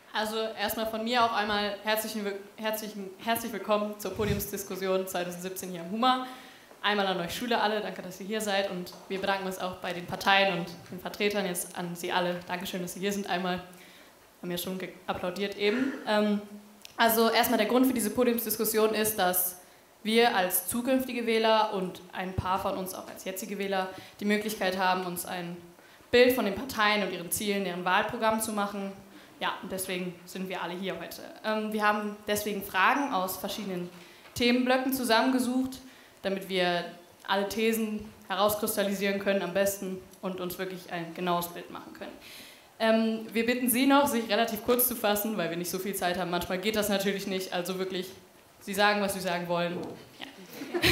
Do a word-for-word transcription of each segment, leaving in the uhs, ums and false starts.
Also erstmal von mir auch einmal herzlichen, herzlichen, herzlich willkommen zur Podiumsdiskussion zwanzig siebzehn hier am HUMA. Einmal an euch Schüler alle, danke, dass ihr hier seid, und wir bedanken uns auch bei den Parteien und den Vertretern jetzt an Sie alle. Dankeschön, dass Sie hier sind. Einmal haben wir schon applaudiert eben. Also erstmal der Grund für diese Podiumsdiskussion ist, dass wir als zukünftige Wähler und ein paar von uns auch als jetzige Wähler die Möglichkeit haben, uns ein Bild von den Parteien und ihren Zielen, deren Wahlprogramm zu machen. Ja, und deswegen sind wir alle hier heute. Ähm, wir haben deswegen Fragen aus verschiedenen Themenblöcken zusammengesucht, damit wir alle Thesen herauskristallisieren können am besten und uns wirklich ein genaues Bild machen können. Ähm, wir bitten Sie noch, sich relativ kurz zu fassen, weil wir nicht so viel Zeit haben. Manchmal geht das natürlich nicht, also wirklich, Sie sagen, was Sie sagen wollen. Ja,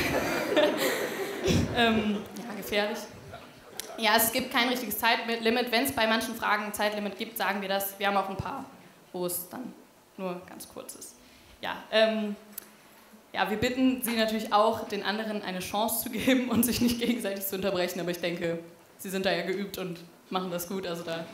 ähm, ja gefährlich. Ja, es gibt kein richtiges Zeitlimit. Wenn es bei manchen Fragen ein Zeitlimit gibt, sagen wir das. Wir haben auch ein paar, wo es dann nur ganz kurz ist. Ja, ähm, ja, wir bitten Sie natürlich auch, den anderen eine Chance zu geben und sich nicht gegenseitig zu unterbrechen. Aber ich denke, Sie sind da ja geübt und machen das gut. Also da.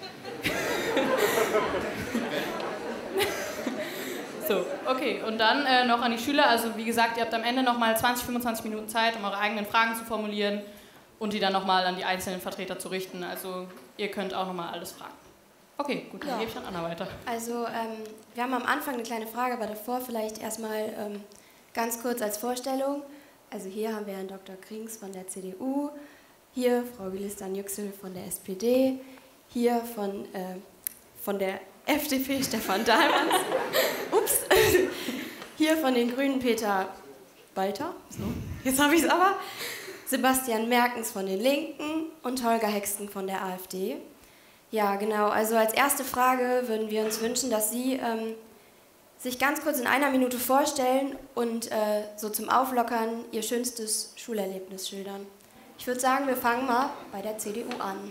So, okay. Und dann äh, noch an die Schüler. Also wie gesagt, ihr habt am Ende noch mal zwanzig, fünfundzwanzig Minuten Zeit, um eure eigenen Fragen zu formulieren und die dann nochmal an die einzelnen Vertreter zu richten. Also ihr könnt auch nochmal alles fragen. Okay, gut, dann ja. gebe ich an Anna weiter. Also ähm, wir haben am Anfang eine kleine Frage, aber davor vielleicht erstmal ähm, ganz kurz als Vorstellung. Also hier haben wir Herrn Doktor Krings von der C D U, hier Frau Gülistan Yüksel von der S P D, hier von, äh, von der F D P Stefan Dahlmanns, ups, hier von den Grünen Peter Walter, so, jetzt habe ich es aber, Sebastian Merkens von den Linken und Holger Hexten von der A f D. Ja, genau. Also als erste Frage würden wir uns wünschen, dass Sie ähm, sich ganz kurz in einer Minute vorstellen und äh, so zum Auflockern Ihr schönstes Schulerlebnis schildern. Ich würde sagen, wir fangen mal bei der C D U an.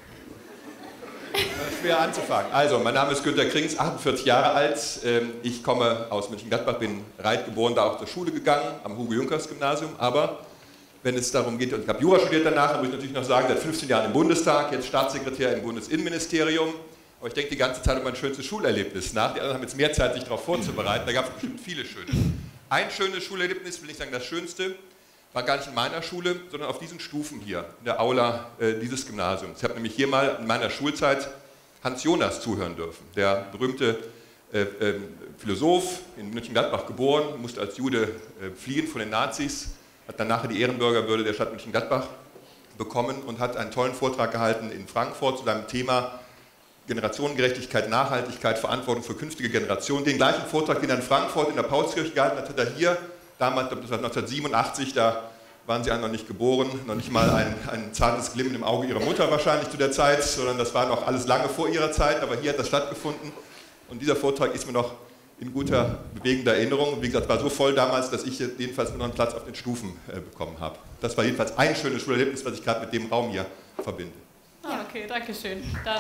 Schwer anzufangen. Also, mein Name ist Günter Krings, achtundvierzig Jahre alt. Ich komme aus Mönchengladbach, bin Reit geboren, da auch zur Schule gegangen, am Hugo-Junkers-Gymnasium, aber wenn es darum geht, und ich habe Jura studiert danach, dann muss ich natürlich noch sagen, seit fünfzehn Jahren im Bundestag, jetzt Staatssekretär im Bundesinnenministerium. Aber ich denke die ganze Zeit über mein schönstes Schulerlebnis nach. Die anderen haben jetzt mehr Zeit, sich darauf vorzubereiten. Da gab es bestimmt viele schöne. Ein schönes Schulerlebnis, will ich sagen, das schönste, war gar nicht in meiner Schule, sondern auf diesen Stufen hier, in der Aula äh, dieses Gymnasiums. Ich habe nämlich hier mal in meiner Schulzeit Hans Jonas zuhören dürfen, der berühmte äh, äh, Philosoph, in Mönchengladbach geboren, musste als Jude äh, fliehen von den Nazis, hat dann nachher die Ehrenbürgerwürde der Stadt Mönchengladbach bekommen und hat einen tollen Vortrag gehalten in Frankfurt zu seinem Thema Generationengerechtigkeit, Nachhaltigkeit, Verantwortung für künftige Generationen. Den gleichen Vortrag, den er in Frankfurt in der Paulskirche gehalten hat, hat er hier, damals, das war neunzehnhundertsiebenundachtzig, da waren sie alle noch nicht geboren, noch nicht mal ein, ein zartes Glimmen im Auge ihrer Mutter wahrscheinlich zu der Zeit, sondern das war noch alles lange vor ihrer Zeit, aber hier hat das stattgefunden und dieser Vortrag ist mir noch in guter, bewegender Erinnerung. Wie gesagt, war so voll damals, dass ich jedenfalls noch einen Platz auf den Stufen äh, bekommen habe. Das war jedenfalls ein schönes Schulerlebnis, was ich gerade mit dem Raum hier verbinde. Ah, okay, danke schön. Dann.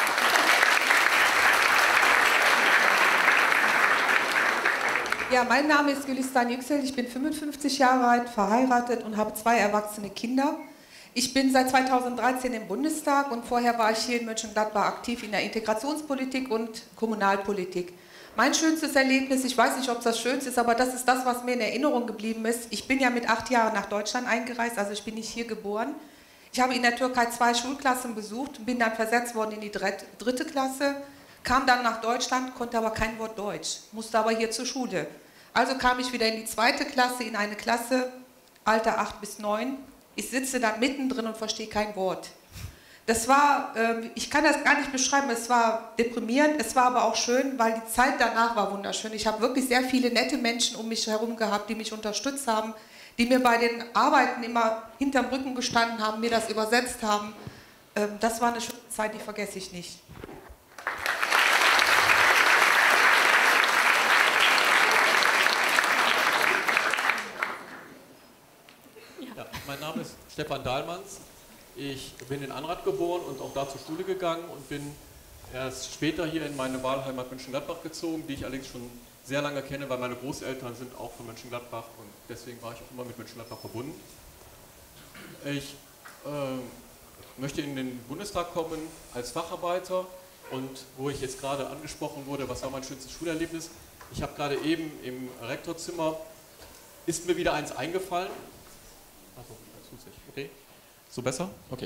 Ja, mein Name ist Gülistan Yüksel, ich bin fünfundfünfzig Jahre alt, verheiratet und habe zwei erwachsene Kinder. Ich bin seit zweitausenddreizehn im Bundestag und vorher war ich hier in Mönchengladbach aktiv in der Integrationspolitik und Kommunalpolitik. Mein schönstes Erlebnis, ich weiß nicht, ob es das Schönste ist, aber das ist das, was mir in Erinnerung geblieben ist. Ich bin ja mit acht Jahren nach Deutschland eingereist, also ich bin nicht hier geboren. Ich habe in der Türkei zwei Schulklassen besucht, bin dann versetzt worden in die dritte Klasse, kam dann nach Deutschland, konnte aber kein Wort Deutsch, musste aber hier zur Schule. Also kam ich wieder in die zweite Klasse, in eine Klasse, Alter acht bis neun. Ich sitze dann mittendrin und verstehe kein Wort. Das war, ich kann das gar nicht beschreiben, es war deprimierend, es war aber auch schön, weil die Zeit danach war wunderschön. Ich habe wirklich sehr viele nette Menschen um mich herum gehabt, die mich unterstützt haben, die mir bei den Arbeiten immer hinterm Rücken gestanden haben, mir das übersetzt haben. Das war eine schöne Zeit, die vergesse ich nicht. Ja, mein Name ist Stefan Dahlmanns. Ich bin in Anrath geboren und auch da zur Schule gegangen und bin erst später hier in meine Wahlheimat Mönchengladbach gezogen, die ich allerdings schon sehr lange kenne, weil meine Großeltern sind auch von Mönchengladbach und deswegen war ich auch immer mit Mönchengladbach verbunden. Ich äh, möchte in den Bundestag kommen als Facharbeiter. Und wo ich jetzt gerade angesprochen wurde, was war mein schönstes Schulerlebnis? Ich habe gerade eben im Rektorzimmer, ist mir wieder eins eingefallen. Achso, das tut sich. Okay. So besser? Okay.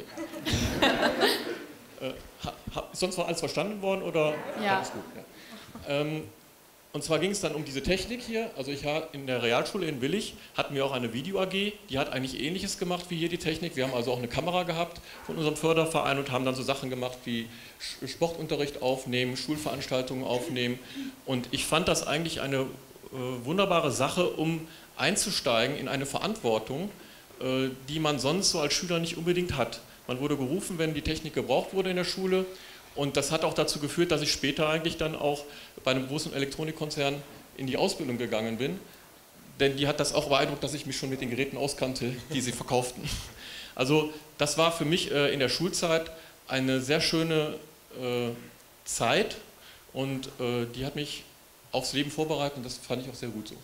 äh, ha, ha, ist sonst noch alles verstanden worden oder? Ja. Alles gut, ja. Ähm, und zwar ging es dann um diese Technik hier. Also ich habe in der Realschule in Willich hatten wir auch eine Video-A G, die hat eigentlich Ähnliches gemacht wie hier die Technik. Wir haben also auch eine Kamera gehabt von unserem Förderverein und haben dann so Sachen gemacht wie Sportunterricht aufnehmen, Schulveranstaltungen aufnehmen. Und ich fand das eigentlich eine äh, wunderbare Sache, um einzusteigen in eine Verantwortung, äh, die man sonst so als Schüler nicht unbedingt hat. Man wurde gerufen, wenn die Technik gebraucht wurde in der Schule. Und das hat auch dazu geführt, dass ich später eigentlich dann auch bei einem großen Elektronikkonzern in die Ausbildung gegangen bin. Denn die hat das auch beeindruckt, dass ich mich schon mit den Geräten auskannte, die sie verkauften. Also das war für mich äh, in der Schulzeit eine sehr schöne äh, Zeit und äh, die hat mich aufs Leben vorbereitet und das fand ich auch sehr gut so.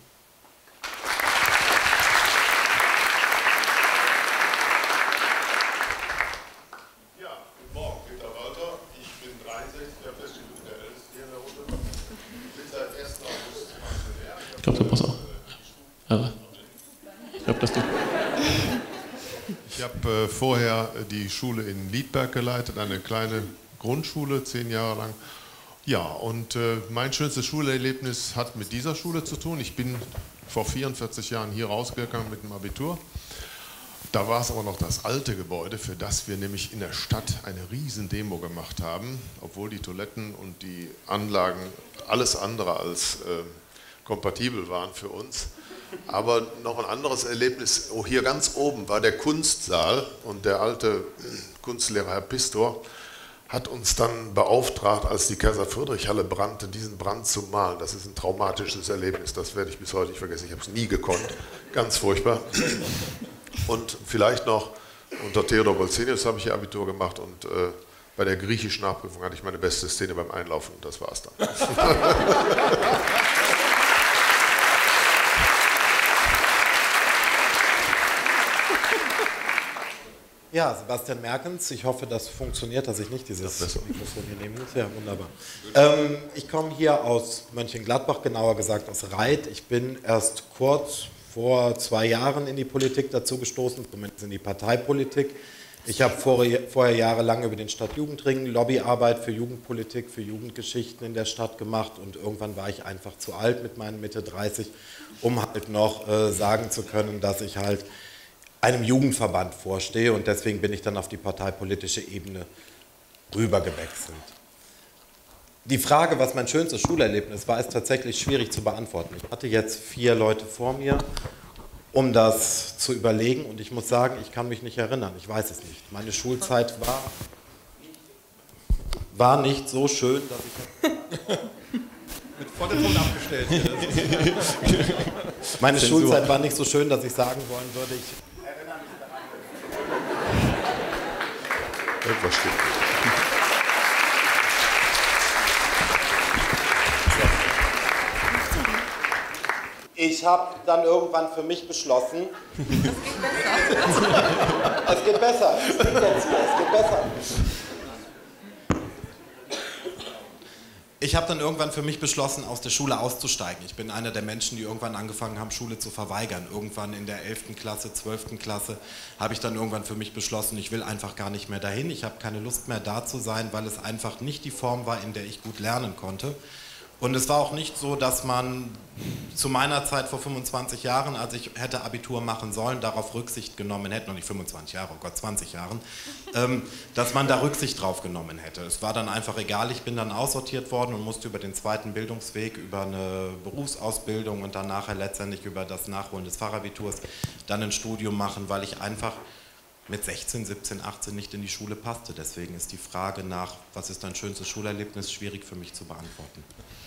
Ich glaube, du brauchst auch. Ja. Ich glaube, dass du. Ich habe äh, vorher die Schule in Liedberg geleitet, eine kleine Grundschule, zehn Jahre lang. Ja, und äh, mein schönstes Schulerlebnis hat mit dieser Schule zu tun. Ich bin vor vierundvierzig Jahren hier rausgegangen mit dem Abitur. Da war es aber noch das alte Gebäude, für das wir nämlich in der Stadt eine riesen Demo gemacht haben, obwohl die Toiletten und die Anlagen alles andere als äh, kompatibel waren für uns. Aber noch ein anderes Erlebnis, oh, hier ganz oben war der Kunstsaal und der alte Kunstlehrer Herr Pistor hat uns dann beauftragt, als die Kaiser-Friedrich-Halle brannte, diesen Brand zu malen. Das ist ein traumatisches Erlebnis, das werde ich bis heute nicht vergessen. Ich habe es nie gekonnt, ganz furchtbar. Und vielleicht noch, unter Theodor Bolzenius habe ich hier Abitur gemacht und äh, bei der griechischen Nachprüfung hatte ich meine beste Szene beim Einlaufen und das war es dann. Ja, Sebastian Merkens, ich hoffe, das funktioniert, dass ich nicht dieses Mikrofon hier nehmen muss. Ja, wunderbar. Ähm, ich komme hier aus Mönchengladbach, genauer gesagt aus Reit. Ich bin erst kurz vor zwei Jahren in die Politik dazu gestoßen, zumindest in die Parteipolitik. Ich habe vorher, vorher jahrelang über den Stadtjugendring Lobbyarbeit für Jugendpolitik, für Jugendgeschichten in der Stadt gemacht und irgendwann war ich einfach zu alt mit meinen Mitte dreißig, um halt noch äh, sagen zu können, dass ich halt einem Jugendverband vorstehe und deswegen bin ich dann auf die parteipolitische Ebene rübergewechselt. Die Frage, was mein schönstes Schulerlebnis war, ist tatsächlich schwierig zu beantworten. Ich hatte jetzt vier Leute vor mir, um das zu überlegen und ich muss sagen, ich kann mich nicht erinnern, ich weiß es nicht. Meine Schulzeit war, war nicht so schön, dass ich... Mit voller Ton abgestellt. Meine Schulzeit war nicht so schön, dass ich sagen wollen würde, ich... Irgendwas stimmt. Ich habe dann irgendwann für mich beschlossen, es geht besser. Es geht besser. Es geht besser. Ich habe dann irgendwann für mich beschlossen, aus der Schule auszusteigen. Ich bin einer der Menschen, die irgendwann angefangen haben, Schule zu verweigern. Irgendwann in der elften Klasse, zwölften Klasse habe ich dann irgendwann für mich beschlossen, ich will einfach gar nicht mehr dahin. Ich habe keine Lust mehr da zu sein, weil es einfach nicht die Form war, in der ich gut lernen konnte. Und es war auch nicht so, dass man zu meiner Zeit vor fünfundzwanzig Jahren, als ich hätte Abitur machen sollen, darauf Rücksicht genommen hätte, noch nicht fünfundzwanzig Jahre, oh Gott, zwanzig Jahren, ähm, dass man da Rücksicht drauf genommen hätte. Es war dann einfach egal, ich bin dann aussortiert worden und musste über den zweiten Bildungsweg, über eine Berufsausbildung und dann nachher letztendlich über das Nachholen des Fachabiturs dann ein Studium machen, weil ich einfach mit sechzehn, siebzehn, achtzehn nicht in die Schule passte. Deswegen ist die Frage nach, was ist dein schönstes Schulerlebnis, schwierig für mich zu beantworten.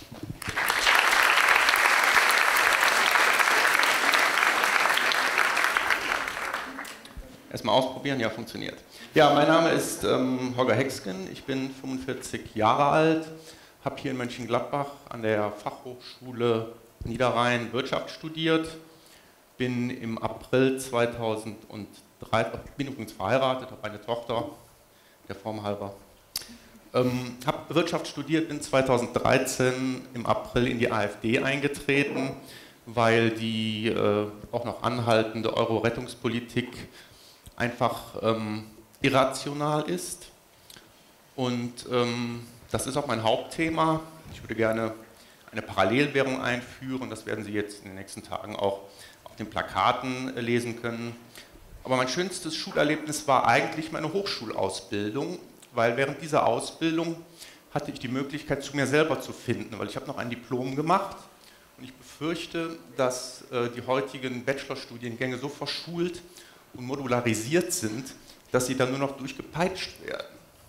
Erstmal ausprobieren, ja, funktioniert. Ja, mein Name ist ähm, Holger Hexgen, ich bin fünfundvierzig Jahre alt, habe hier in Mönchengladbach an der Fachhochschule Niederrhein Wirtschaft studiert, bin im April zweitausenddrei, bin übrigens verheiratet, habe eine Tochter, der Form halber. Ähm, habe Wirtschaft studiert, bin zweitausenddreizehn im April in die AfD eingetreten, weil die äh, auch noch anhaltende Euro-Rettungspolitik einfach ähm, irrational ist. Und ähm, das ist auch mein Hauptthema. Ich würde gerne eine Parallelwährung einführen. Das werden Sie jetzt in den nächsten Tagen auch auf den Plakaten äh, lesen können. Aber mein schönstes Schulerlebnis war eigentlich meine Hochschulausbildung, weil während dieser Ausbildung hatte ich die Möglichkeit, zu mir selber zu finden, weil ich habe noch ein Diplom gemacht und ich befürchte, dass äh, die heutigen Bachelorstudiengänge so verschult und modularisiert sind, dass sie dann nur noch durchgepeitscht werden.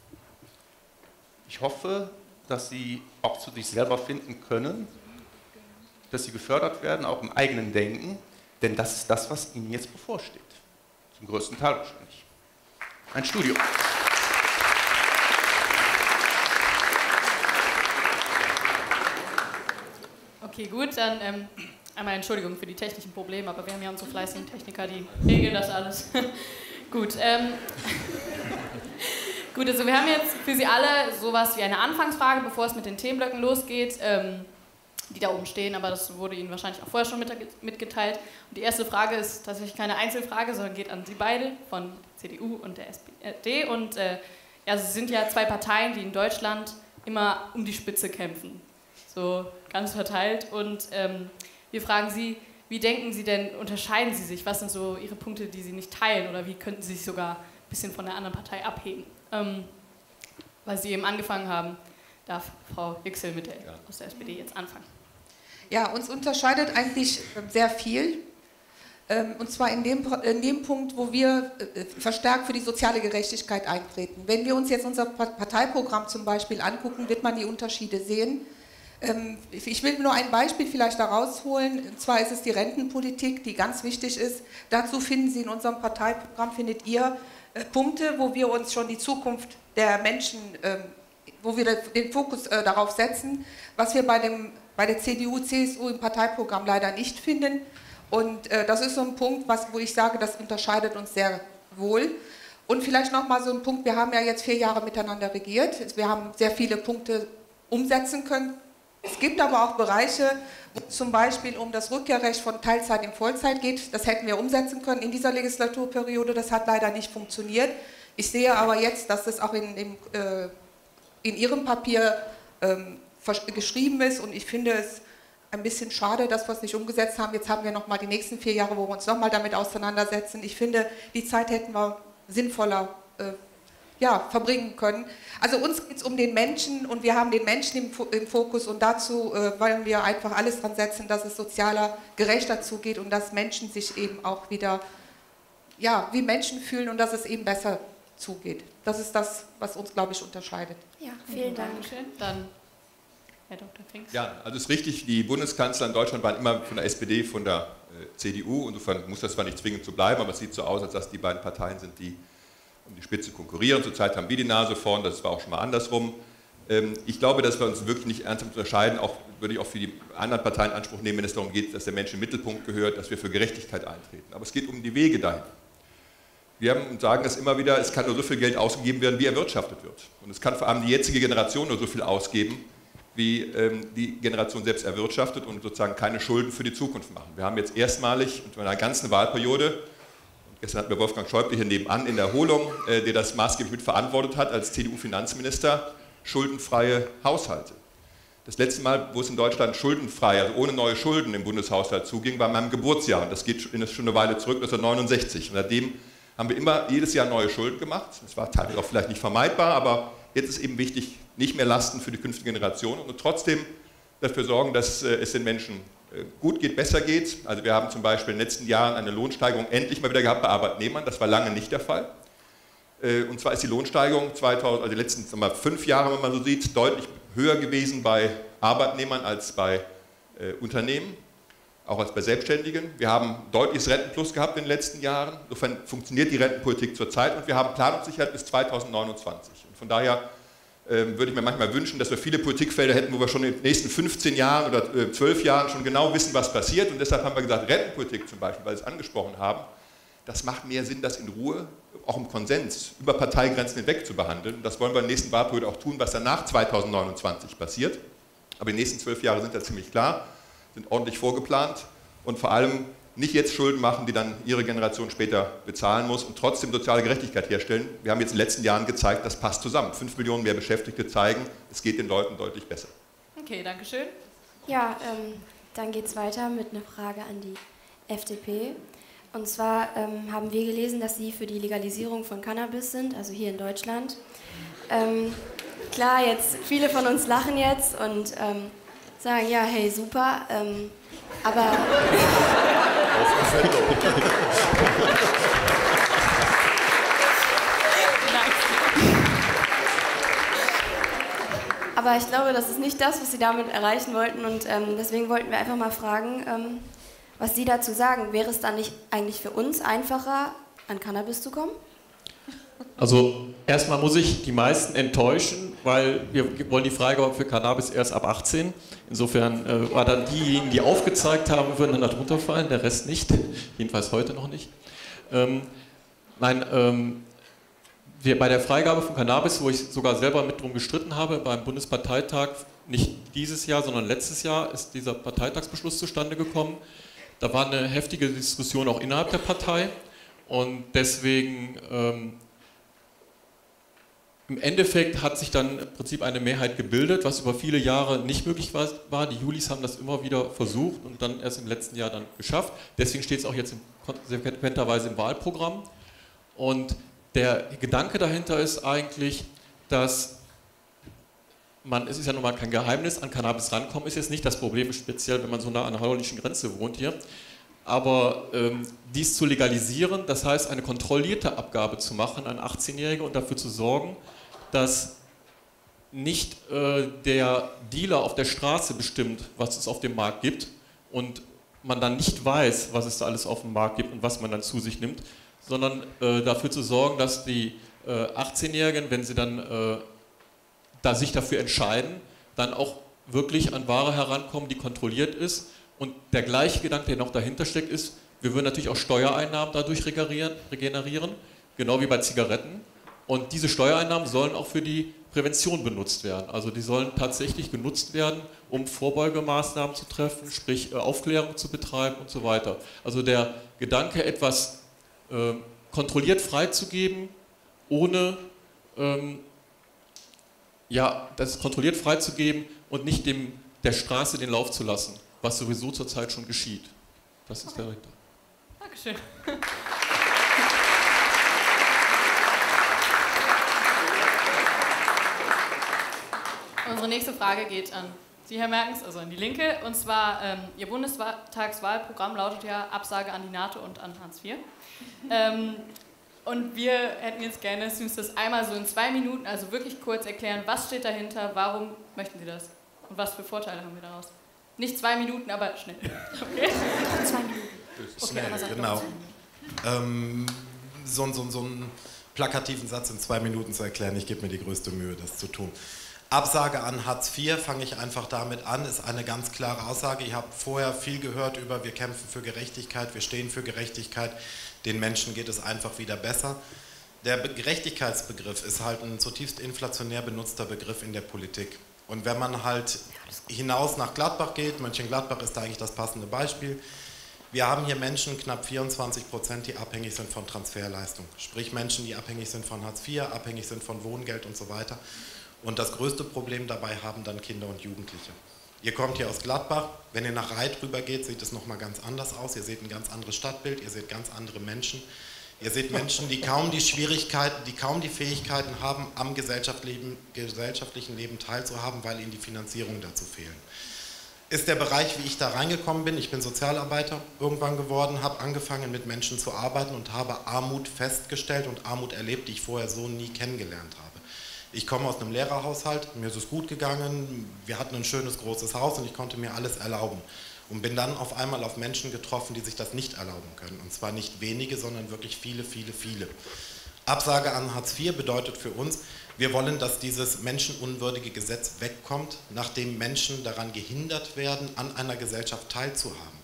Ich hoffe, dass Sie auch zu sich selber finden können, dass Sie gefördert werden, auch im eigenen Denken, denn das ist das, was Ihnen jetzt bevorsteht. Zum größten Teil wahrscheinlich. Ein Studium. Okay, gut, dann ähm, einmal Entschuldigung für die technischen Probleme, aber wir haben ja unsere fleißigen Techniker, die regeln das alles. Gut, ähm, gut, also wir haben jetzt für Sie alle sowas wie eine Anfangsfrage, bevor es mit den Themenblöcken losgeht, ähm, die da oben stehen, aber das wurde Ihnen wahrscheinlich auch vorher schon mitgeteilt. Und die erste Frage ist tatsächlich keine Einzelfrage, sondern geht an Sie beide von C D U und der S P D. Und äh, ja, es sind ja zwei Parteien, die in Deutschland immer um die Spitze kämpfen, so ganz verteilt. Und ähm, wir fragen Sie, wie denken Sie denn, unterscheiden Sie sich? Was sind so Ihre Punkte, die Sie nicht teilen? Oder wie könnten Sie sich sogar ein bisschen von der anderen Partei abheben? Ähm, weil Sie eben angefangen haben, darf Frau Yüksel mit der, aus der S P D jetzt anfangen. Ja, uns unterscheidet eigentlich sehr viel. Und zwar in dem, in dem Punkt, wo wir verstärkt für die soziale Gerechtigkeit eintreten. Wenn wir uns jetzt unser Parteiprogramm zum Beispiel angucken, wird man die Unterschiede sehen. Ich will nur ein Beispiel vielleicht da rausholen, und zwar ist es die Rentenpolitik, die ganz wichtig ist. Dazu finden Sie in unserem Parteiprogramm, findet ihr Punkte, wo wir uns schon die Zukunft der Menschen, wo wir den Fokus darauf setzen, was wir bei, dem, bei der C D U, C S U im Parteiprogramm leider nicht finden. Und das ist so ein Punkt, was, wo ich sage, das unterscheidet uns sehr wohl. Und vielleicht nochmal so ein Punkt, wir haben ja jetzt vier Jahre miteinander regiert, wir haben sehr viele Punkte umsetzen können. Es gibt aber auch Bereiche, wo es zum Beispiel um das Rückkehrrecht von Teilzeit in Vollzeit geht. Das hätten wir umsetzen können in dieser Legislaturperiode. Das hat leider nicht funktioniert. Ich sehe aber jetzt, dass das auch in, in, äh, in Ihrem Papier ähm, geschrieben ist. Und ich finde es ein bisschen schade, dass wir es nicht umgesetzt haben. Jetzt haben wir noch mal die nächsten vier Jahre, wo wir uns noch mal damit auseinandersetzen. Ich finde, die Zeit hätten wir sinnvoller äh, ja, verbringen können. Also uns geht es um den Menschen und wir haben den Menschen im, im Fokus und dazu äh, wollen wir einfach alles dran setzen, dass es sozialer, gerechter zugeht und dass Menschen sich eben auch wieder ja, wie Menschen fühlen und dass es eben besser zugeht. Das ist das, was uns, glaube ich, unterscheidet. Ja, vielen Dank. Dann Herr Doktor Krings. Ja, also es ist richtig, die Bundeskanzler in Deutschland waren immer von der S P D, von der äh, C D U, insofern muss das zwar nicht zwingend so bleiben, aber es sieht so aus, als dass die beiden Parteien sind, die um die Spitze konkurrieren. Zurzeit haben wir die Nase vorn, das war auch schon mal andersrum. Ähm, ich glaube, dass wir uns wirklich nicht ernsthaft unterscheiden, auch würde ich auch für die anderen Parteien in Anspruch nehmen, wenn es darum geht, dass der Mensch im Mittelpunkt gehört, dass wir für Gerechtigkeit eintreten. Aber es geht um die Wege dahin. Wir haben und sagen das immer wieder, es kann nur so viel Geld ausgegeben werden, wie erwirtschaftet wird. Und es kann vor allem die jetzige Generation nur so viel ausgeben, wie ähm, die Generation selbst erwirtschaftet und sozusagen keine Schulden für die Zukunft machen. Wir haben jetzt erstmalig in einer ganzen Wahlperiode, gestern hatten wir Wolfgang Schäuble hier nebenan in der Erholung, äh, der das maßgeblich mitverantwortet hat als C D U-Finanzminister, schuldenfreie Haushalte. Das letzte Mal, wo es in Deutschland schuldenfrei, also ohne neue Schulden im Bundeshaushalt zuging, war in meinem Geburtsjahr. Und das geht schon eine Weile zurück, neunzehnhundertneunundsechzig. Und seitdem haben wir immer jedes Jahr neue Schulden gemacht. Das war teilweise auch vielleicht nicht vermeidbar, aber jetzt ist eben wichtig, nicht mehr Lasten für die künftigen Generationen und trotzdem dafür sorgen, dass äh, es den Menschen äh, gut geht, besser geht. Also wir haben zum Beispiel in den letzten Jahren eine Lohnsteigerung endlich mal wieder gehabt bei Arbeitnehmern. Das war lange nicht der Fall. Äh, und zwar ist die Lohnsteigerung zweitausend, also die letzten sagen wir mal, fünf Jahre, wenn man so sieht, deutlich höher gewesen bei Arbeitnehmern als bei äh, Unternehmen, auch als bei Selbstständigen. Wir haben deutliches Rentenplus gehabt in den letzten Jahren. Insofern funktioniert die Rentenpolitik zurzeit und wir haben Planungssicherheit bis zweitausendneunundzwanzig. Und von daher würde ich mir manchmal wünschen, dass wir viele Politikfelder hätten, wo wir schon in den nächsten fünfzehn Jahren oder zwölf Jahren schon genau wissen, was passiert. Und deshalb haben wir gesagt, Rentenpolitik zum Beispiel, weil Sie es angesprochen haben, das macht mehr Sinn, das in Ruhe, auch im Konsens, über Parteigrenzen hinweg zu behandeln. Und das wollen wir in der nächsten Wahlperiode auch tun, was dann nach zweitausendneunundzwanzig passiert. Aber die nächsten zwölf Jahre sind da ziemlich klar, sind ordentlich vorgeplant und vor allem nicht jetzt Schulden machen, die dann ihre Generation später bezahlen muss und trotzdem soziale Gerechtigkeit herstellen. Wir haben jetzt in den letzten Jahren gezeigt, das passt zusammen. Fünf Millionen mehr Beschäftigte zeigen, es geht den Leuten deutlich besser. Okay, danke schön. Ja, ähm, dann geht es weiter mit einer Frage an die F D P. Und zwar ähm, haben wir gelesen, dass Sie für die Legalisierung von Cannabis sind, also hier in Deutschland. Ähm, klar, jetzt viele von uns lachen jetzt und ähm, sagen, ja, hey, super, ähm, aber... Aber ich glaube, das ist nicht das, was Sie damit erreichen wollten und ähm, deswegen wollten wir einfach mal fragen, ähm, was Sie dazu sagen. Wäre es dann nicht eigentlich für uns einfacher, an Cannabis zu kommen? Also erstmal muss ich die meisten enttäuschen, weil wir wollen die Freigabe für Cannabis erst ab achtzehn. Insofern äh, war dann diejenigen, die aufgezeigt haben, würden dann darunter fallen, der Rest nicht, jedenfalls heute noch nicht. Ähm, nein, ähm, wir, bei der Freigabe von Cannabis, wo ich sogar selber mit drum gestritten habe, beim Bundesparteitag, nicht dieses Jahr, sondern letztes Jahr, ist dieser Parteitagsbeschluss zustande gekommen. Da war eine heftige Diskussion auch innerhalb der Partei und deswegen ähm, im Endeffekt hat sich dann im Prinzip eine Mehrheit gebildet, was über viele Jahre nicht möglich war. Die Julis haben das immer wieder versucht und dann erst im letzten Jahr dann geschafft. Deswegen steht es auch jetzt konsequenterweise im Wahlprogramm. Und der Gedanke dahinter ist eigentlich, dass man, es ist ja nun mal kein Geheimnis, an Cannabis rankommen ist jetzt nicht das Problem, speziell wenn man so nah an der holländischen Grenze wohnt hier. Aber ähm, dies zu legalisieren, das heißt eine kontrollierte Abgabe zu machen an achtzehnjährige und dafür zu sorgen, dass nicht äh, der Dealer auf der Straße bestimmt, was es auf dem Markt gibt und man dann nicht weiß, was es da alles auf dem Markt gibt und was man dann zu sich nimmt, sondern äh, dafür zu sorgen, dass die äh, achtzehnjährigen, wenn sie dann äh, da sich dafür entscheiden, dann auch wirklich an Ware herankommen, die kontrolliert ist. Und der gleiche Gedanke, der noch dahinter steckt, ist, wir würden natürlich auch Steuereinnahmen dadurch regenerieren, genau wie bei Zigaretten. Und diese Steuereinnahmen sollen auch für die Prävention benutzt werden. Also die sollen tatsächlich genutzt werden, um Vorbeugemaßnahmen zu treffen, sprich Aufklärung zu betreiben und so weiter. Also der Gedanke, etwas äh, kontrolliert freizugeben, ohne ähm, ja, das kontrolliert freizugeben und nicht dem, der Straße den Lauf zu lassen, was sowieso zurzeit schon geschieht. Das ist der Richter. Dankeschön. Unsere nächste Frage geht an Sie, Herr Merkens, also an die Linke. Und zwar, ähm, Ihr Bundestagswahlprogramm lautet ja Absage an die NATO und an Hartz vier. Ähm, und wir hätten jetzt gerne, dass Sie uns das einmal so in zwei Minuten, also wirklich kurz erklären, was steht dahinter, warum möchten Sie das und was für Vorteile haben wir daraus? Nicht zwei Minuten, aber schnell. Okay? Zwei Minuten. Schnell, okay, genau. Ähm, so, so, so einen plakativen Satz in zwei Minuten zu erklären, ich gebe mir die größte Mühe, das zu tun. Absage an Hartz vier, fange ich einfach damit an, ist eine ganz klare Aussage. Ich habe vorher viel gehört über, wir kämpfen für Gerechtigkeit, wir stehen für Gerechtigkeit, den Menschen geht es einfach wieder besser. Der Gerechtigkeitsbegriff ist halt ein zutiefst inflationär benutzter Begriff in der Politik. Und wenn man halt hinaus nach Gladbach geht, Mönchengladbach ist da eigentlich das passende Beispiel, wir haben hier Menschen, knapp vierundzwanzig Prozent, die abhängig sind von Transferleistung. Sprich Menschen, die abhängig sind von Hartz vier, abhängig sind von Wohngeld und so weiter. Und das größte Problem dabei haben dann Kinder und Jugendliche. Ihr kommt hier aus Gladbach, wenn ihr nach Reit rüber geht, sieht es nochmal ganz anders aus. Ihr seht ein ganz anderes Stadtbild, ihr seht ganz andere Menschen. Ihr seht Menschen, die kaum die Schwierigkeiten, die kaum die Fähigkeiten haben, am gesellschaftlichen, gesellschaftlichen Leben teilzuhaben, weil ihnen die Finanzierung dazu fehlen. Ist der Bereich, wie ich da reingekommen bin, ich bin Sozialarbeiter irgendwann geworden, habe angefangen mit Menschen zu arbeiten und habe Armut festgestellt und Armut erlebt, die ich vorher so nie kennengelernt habe. Ich komme aus einem Lehrerhaushalt, mir ist es gut gegangen, wir hatten ein schönes großes Haus und ich konnte mir alles erlauben. Und bin dann auf einmal auf Menschen getroffen, die sich das nicht erlauben können. Und zwar nicht wenige, sondern wirklich viele, viele, viele. Absage an Hartz vier bedeutet für uns, wir wollen, dass dieses menschenunwürdige Gesetz wegkommt, nachdem Menschen daran gehindert werden, an einer Gesellschaft teilzuhaben.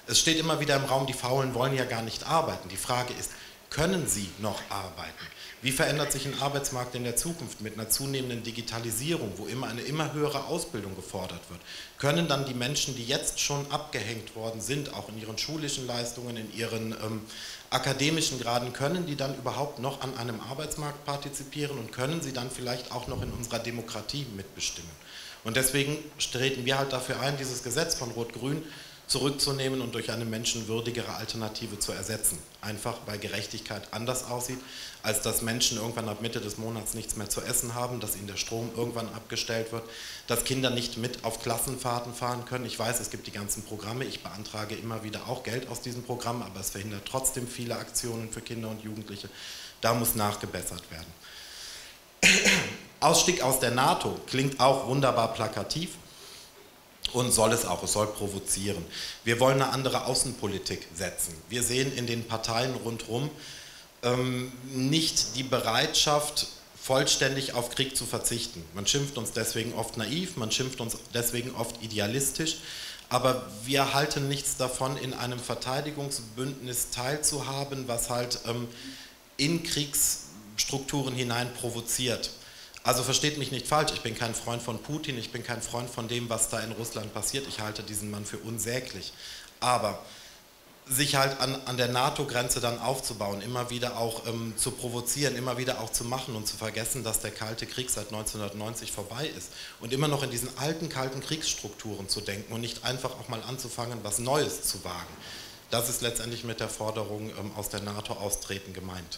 Es steht immer wieder im Raum, die Faulen wollen ja gar nicht arbeiten. Die Frage ist, können sie noch arbeiten? Wie verändert sich ein Arbeitsmarkt in der Zukunft mit einer zunehmenden Digitalisierung, wo immer eine immer höhere Ausbildung gefordert wird? Können dann die Menschen, die jetzt schon abgehängt worden sind, auch in ihren schulischen Leistungen, in ihren ähm, akademischen Graden, können die dann überhaupt noch an einem Arbeitsmarkt partizipieren und können sie dann vielleicht auch noch in unserer Demokratie mitbestimmen? Und deswegen treten wir halt dafür ein, dieses Gesetz von Rot-Grün zurückzunehmen und durch eine menschenwürdigere Alternative zu ersetzen. Einfach weil Gerechtigkeit anders aussieht, als dass Menschen irgendwann ab Mitte des Monats nichts mehr zu essen haben, dass ihnen der Strom irgendwann abgestellt wird, dass Kinder nicht mit auf Klassenfahrten fahren können. Ich weiß, es gibt die ganzen Programme, ich beantrage immer wieder auch Geld aus diesem Programm, aber es verhindert trotzdem viele Aktionen für Kinder und Jugendliche. Da muss nachgebessert werden. Ausstieg aus der NATO klingt auch wunderbar plakativ. Und soll es auch, es soll provozieren. Wir wollen eine andere Außenpolitik setzen. Wir sehen in den Parteien rundherum ähm, nicht die Bereitschaft, vollständig auf Krieg zu verzichten. Man schimpft uns deswegen oft naiv, man schimpft uns deswegen oft idealistisch, aber wir halten nichts davon, in einem Verteidigungsbündnis teilzuhaben, was halt ähm, in Kriegsstrukturen hinein provoziert. Also versteht mich nicht falsch, ich bin kein Freund von Putin, ich bin kein Freund von dem, was da in Russland passiert, ich halte diesen Mann für unsäglich. Aber sich halt an, an der NATO-Grenze dann aufzubauen, immer wieder auch ähm, zu provozieren, immer wieder auch zu machen und zu vergessen, dass der Kalte Krieg seit neunzehnhundertneunzig vorbei ist und immer noch in diesen alten, kalten Kriegsstrukturen zu denken und nicht einfach auch mal anzufangen, was Neues zu wagen. Das ist letztendlich mit der Forderung ähm, aus der NATO austreten gemeint.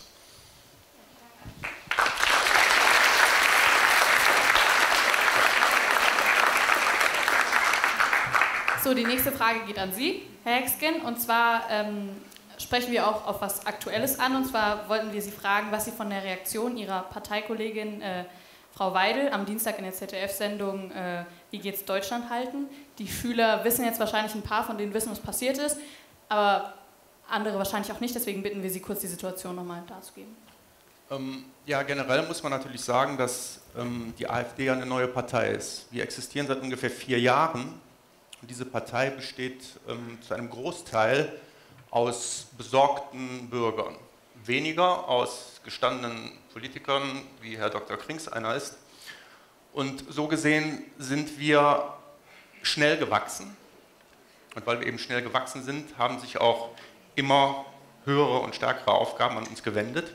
So, die nächste Frage geht an Sie, Herr Hexgen, und zwar ähm, sprechen wir auch auf was Aktuelles an, und zwar wollten wir Sie fragen, was Sie von der Reaktion Ihrer Parteikollegin äh, Frau Weidel am Dienstag in der Z D F-Sendung äh, Wie geht's Deutschland halten. Die Schüler wissen jetzt wahrscheinlich, ein paar von denen wissen, was passiert ist, aber andere wahrscheinlich auch nicht, deswegen bitten wir Sie kurz, die Situation nochmal darzugeben. Ähm, ja, generell muss man natürlich sagen, dass ähm, die AfD ja eine neue Partei ist. Wir existieren seit ungefähr vier Jahren. Diese Partei besteht ähm, zu einem Großteil aus besorgten Bürgern, weniger aus gestandenen Politikern, wie Herr Doktor Krings einer ist. Und so gesehen sind wir schnell gewachsen. Und weil wir eben schnell gewachsen sind, haben sich auch immer höhere und stärkere Aufgaben an uns gewendet.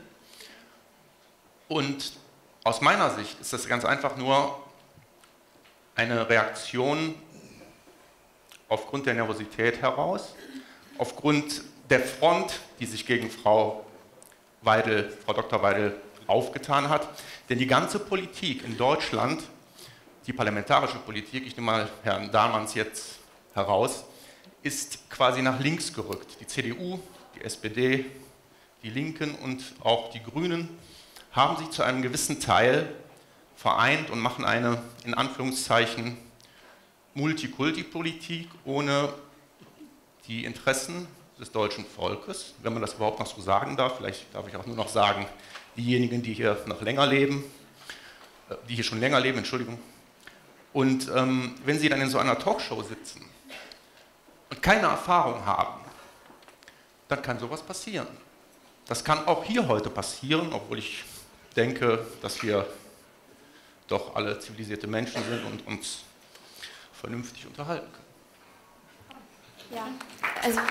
Und aus meiner Sicht ist das ganz einfach nur eine Reaktion aufgrund der Nervosität heraus, aufgrund der Front, die sich gegen Frau Weidel, Frau Doktor Weidel aufgetan hat. Denn die ganze Politik in Deutschland, die parlamentarische Politik, ich nehme mal Herrn Dahlmanns jetzt heraus, ist quasi nach links gerückt. Die C D U, die S P D, die Linken und auch die Grünen haben sich zu einem gewissen Teil vereint und machen eine, in Anführungszeichen, Multikulti-Politik ohne die Interessen des deutschen Volkes, wenn man das überhaupt noch so sagen darf. Vielleicht darf ich auch nur noch sagen, diejenigen, die hier noch länger leben, die hier schon länger leben, Entschuldigung. Und ähm, wenn Sie dann in so einer Talkshow sitzen und keine Erfahrung haben, dann kann sowas passieren. Das kann auch hier heute passieren, obwohl ich denke, dass wir doch alle zivilisierte Menschen sind und uns vernünftig unterhalten können. Ja, also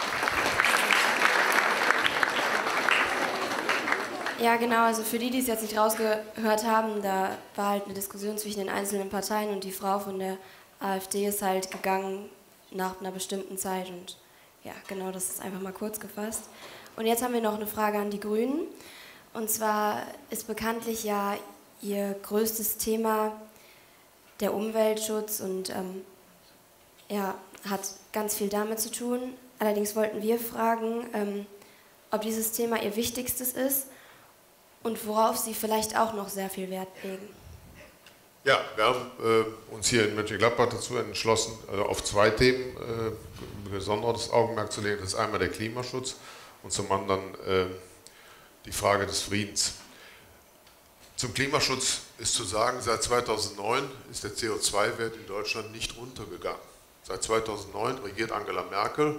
ja genau, also für die, die es jetzt nicht rausgehört haben, da war halt eine Diskussion zwischen den einzelnen Parteien und die Frau von der AfD ist halt gegangen nach einer bestimmten Zeit und ja, genau, das ist einfach mal kurz gefasst. Und jetzt haben wir noch eine Frage an die Grünen, und zwar ist bekanntlich ja ihr größtes Thema der Umweltschutz und ähm, ja, hat ganz viel damit zu tun. Allerdings wollten wir fragen, ähm, ob dieses Thema ihr wichtigstes ist und worauf Sie vielleicht auch noch sehr viel Wert legen. Ja, wir haben äh, uns hier in Mönchengladbach dazu entschlossen, also auf zwei Themen äh, besonderes Augenmerk zu legen. Das ist einmal der Klimaschutz und zum anderen äh, die Frage des Friedens. Zum Klimaschutz ist zu sagen, seit zweitausendneun ist der C O zwei Wert in Deutschland nicht runtergegangen. Seit zweitausendneun regiert Angela Merkel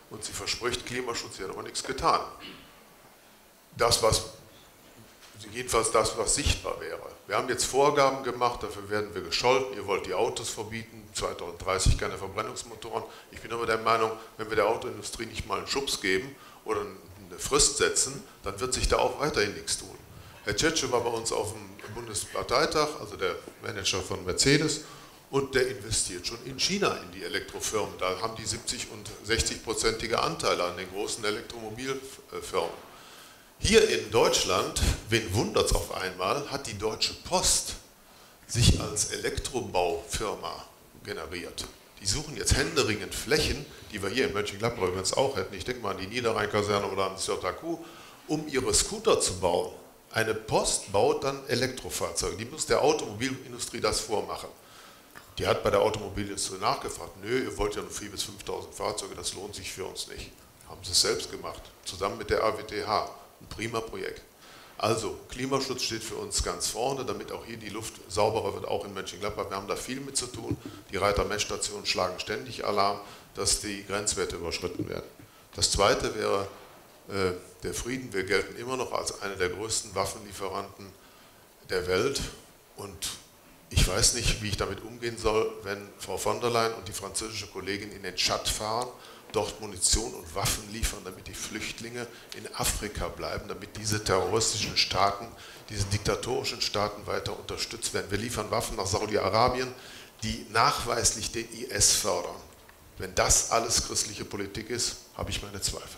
und sie verspricht Klimaschutz, sie hat aber nichts getan. Das, was, jedenfalls das, was sichtbar wäre. Wir haben jetzt Vorgaben gemacht, dafür werden wir gescholten, ihr wollt die Autos verbieten, zweitausenddreißig keine Verbrennungsmotoren. Ich bin aber der Meinung, wenn wir der Autoindustrie nicht mal einen Schubs geben oder eine Frist setzen, dann wird sich da auch weiterhin nichts tun. Herr Tschetsche war bei uns auf dem Bundesparteitag, also der Manager von Mercedes, und der investiert schon in China in die Elektrofirmen. Da haben die siebzig und sechzig-prozentige Anteile an den großen Elektromobilfirmen. Hier in Deutschland, wen wundert es auf einmal, hat die Deutsche Post sich als Elektrobaufirma generiert. Die suchen jetzt händeringend Flächen, die wir hier in Mönchengladbach übrigens auch hätten, ich denke mal an die Niederrhein-Kaserne oder an Sirtaku, um ihre Scooter zu bauen. Eine Post baut dann Elektrofahrzeuge, die muss der Automobilindustrie das vormachen. Die hat bei der Automobilindustrie nachgefragt, nö, ihr wollt ja nur viertausend bis fünftausend Fahrzeuge, das lohnt sich für uns nicht. Haben sie es selbst gemacht, zusammen mit der A W T H, ein prima Projekt. Also, Klimaschutz steht für uns ganz vorne, damit auch hier die Luft sauberer wird, auch in Mönchengladbach. Wir haben da viel mit zu tun. Die Reiter-Messstationen schlagen ständig Alarm, dass die Grenzwerte überschritten werden. Das Zweite wäre äh, der Frieden. Wir gelten immer noch als einer der größten Waffenlieferanten der Welt. Und ich weiß nicht, wie ich damit umgehen soll, wenn Frau von der Leyen und die französische Kollegin in den Tschad fahren, dort Munition und Waffen liefern, damit die Flüchtlinge in Afrika bleiben, damit diese terroristischen Staaten, diese diktatorischen Staaten weiter unterstützt werden. Wir liefern Waffen nach Saudi-Arabien, die nachweislich den I S fördern. Wenn das alles christliche Politik ist, habe ich meine Zweifel.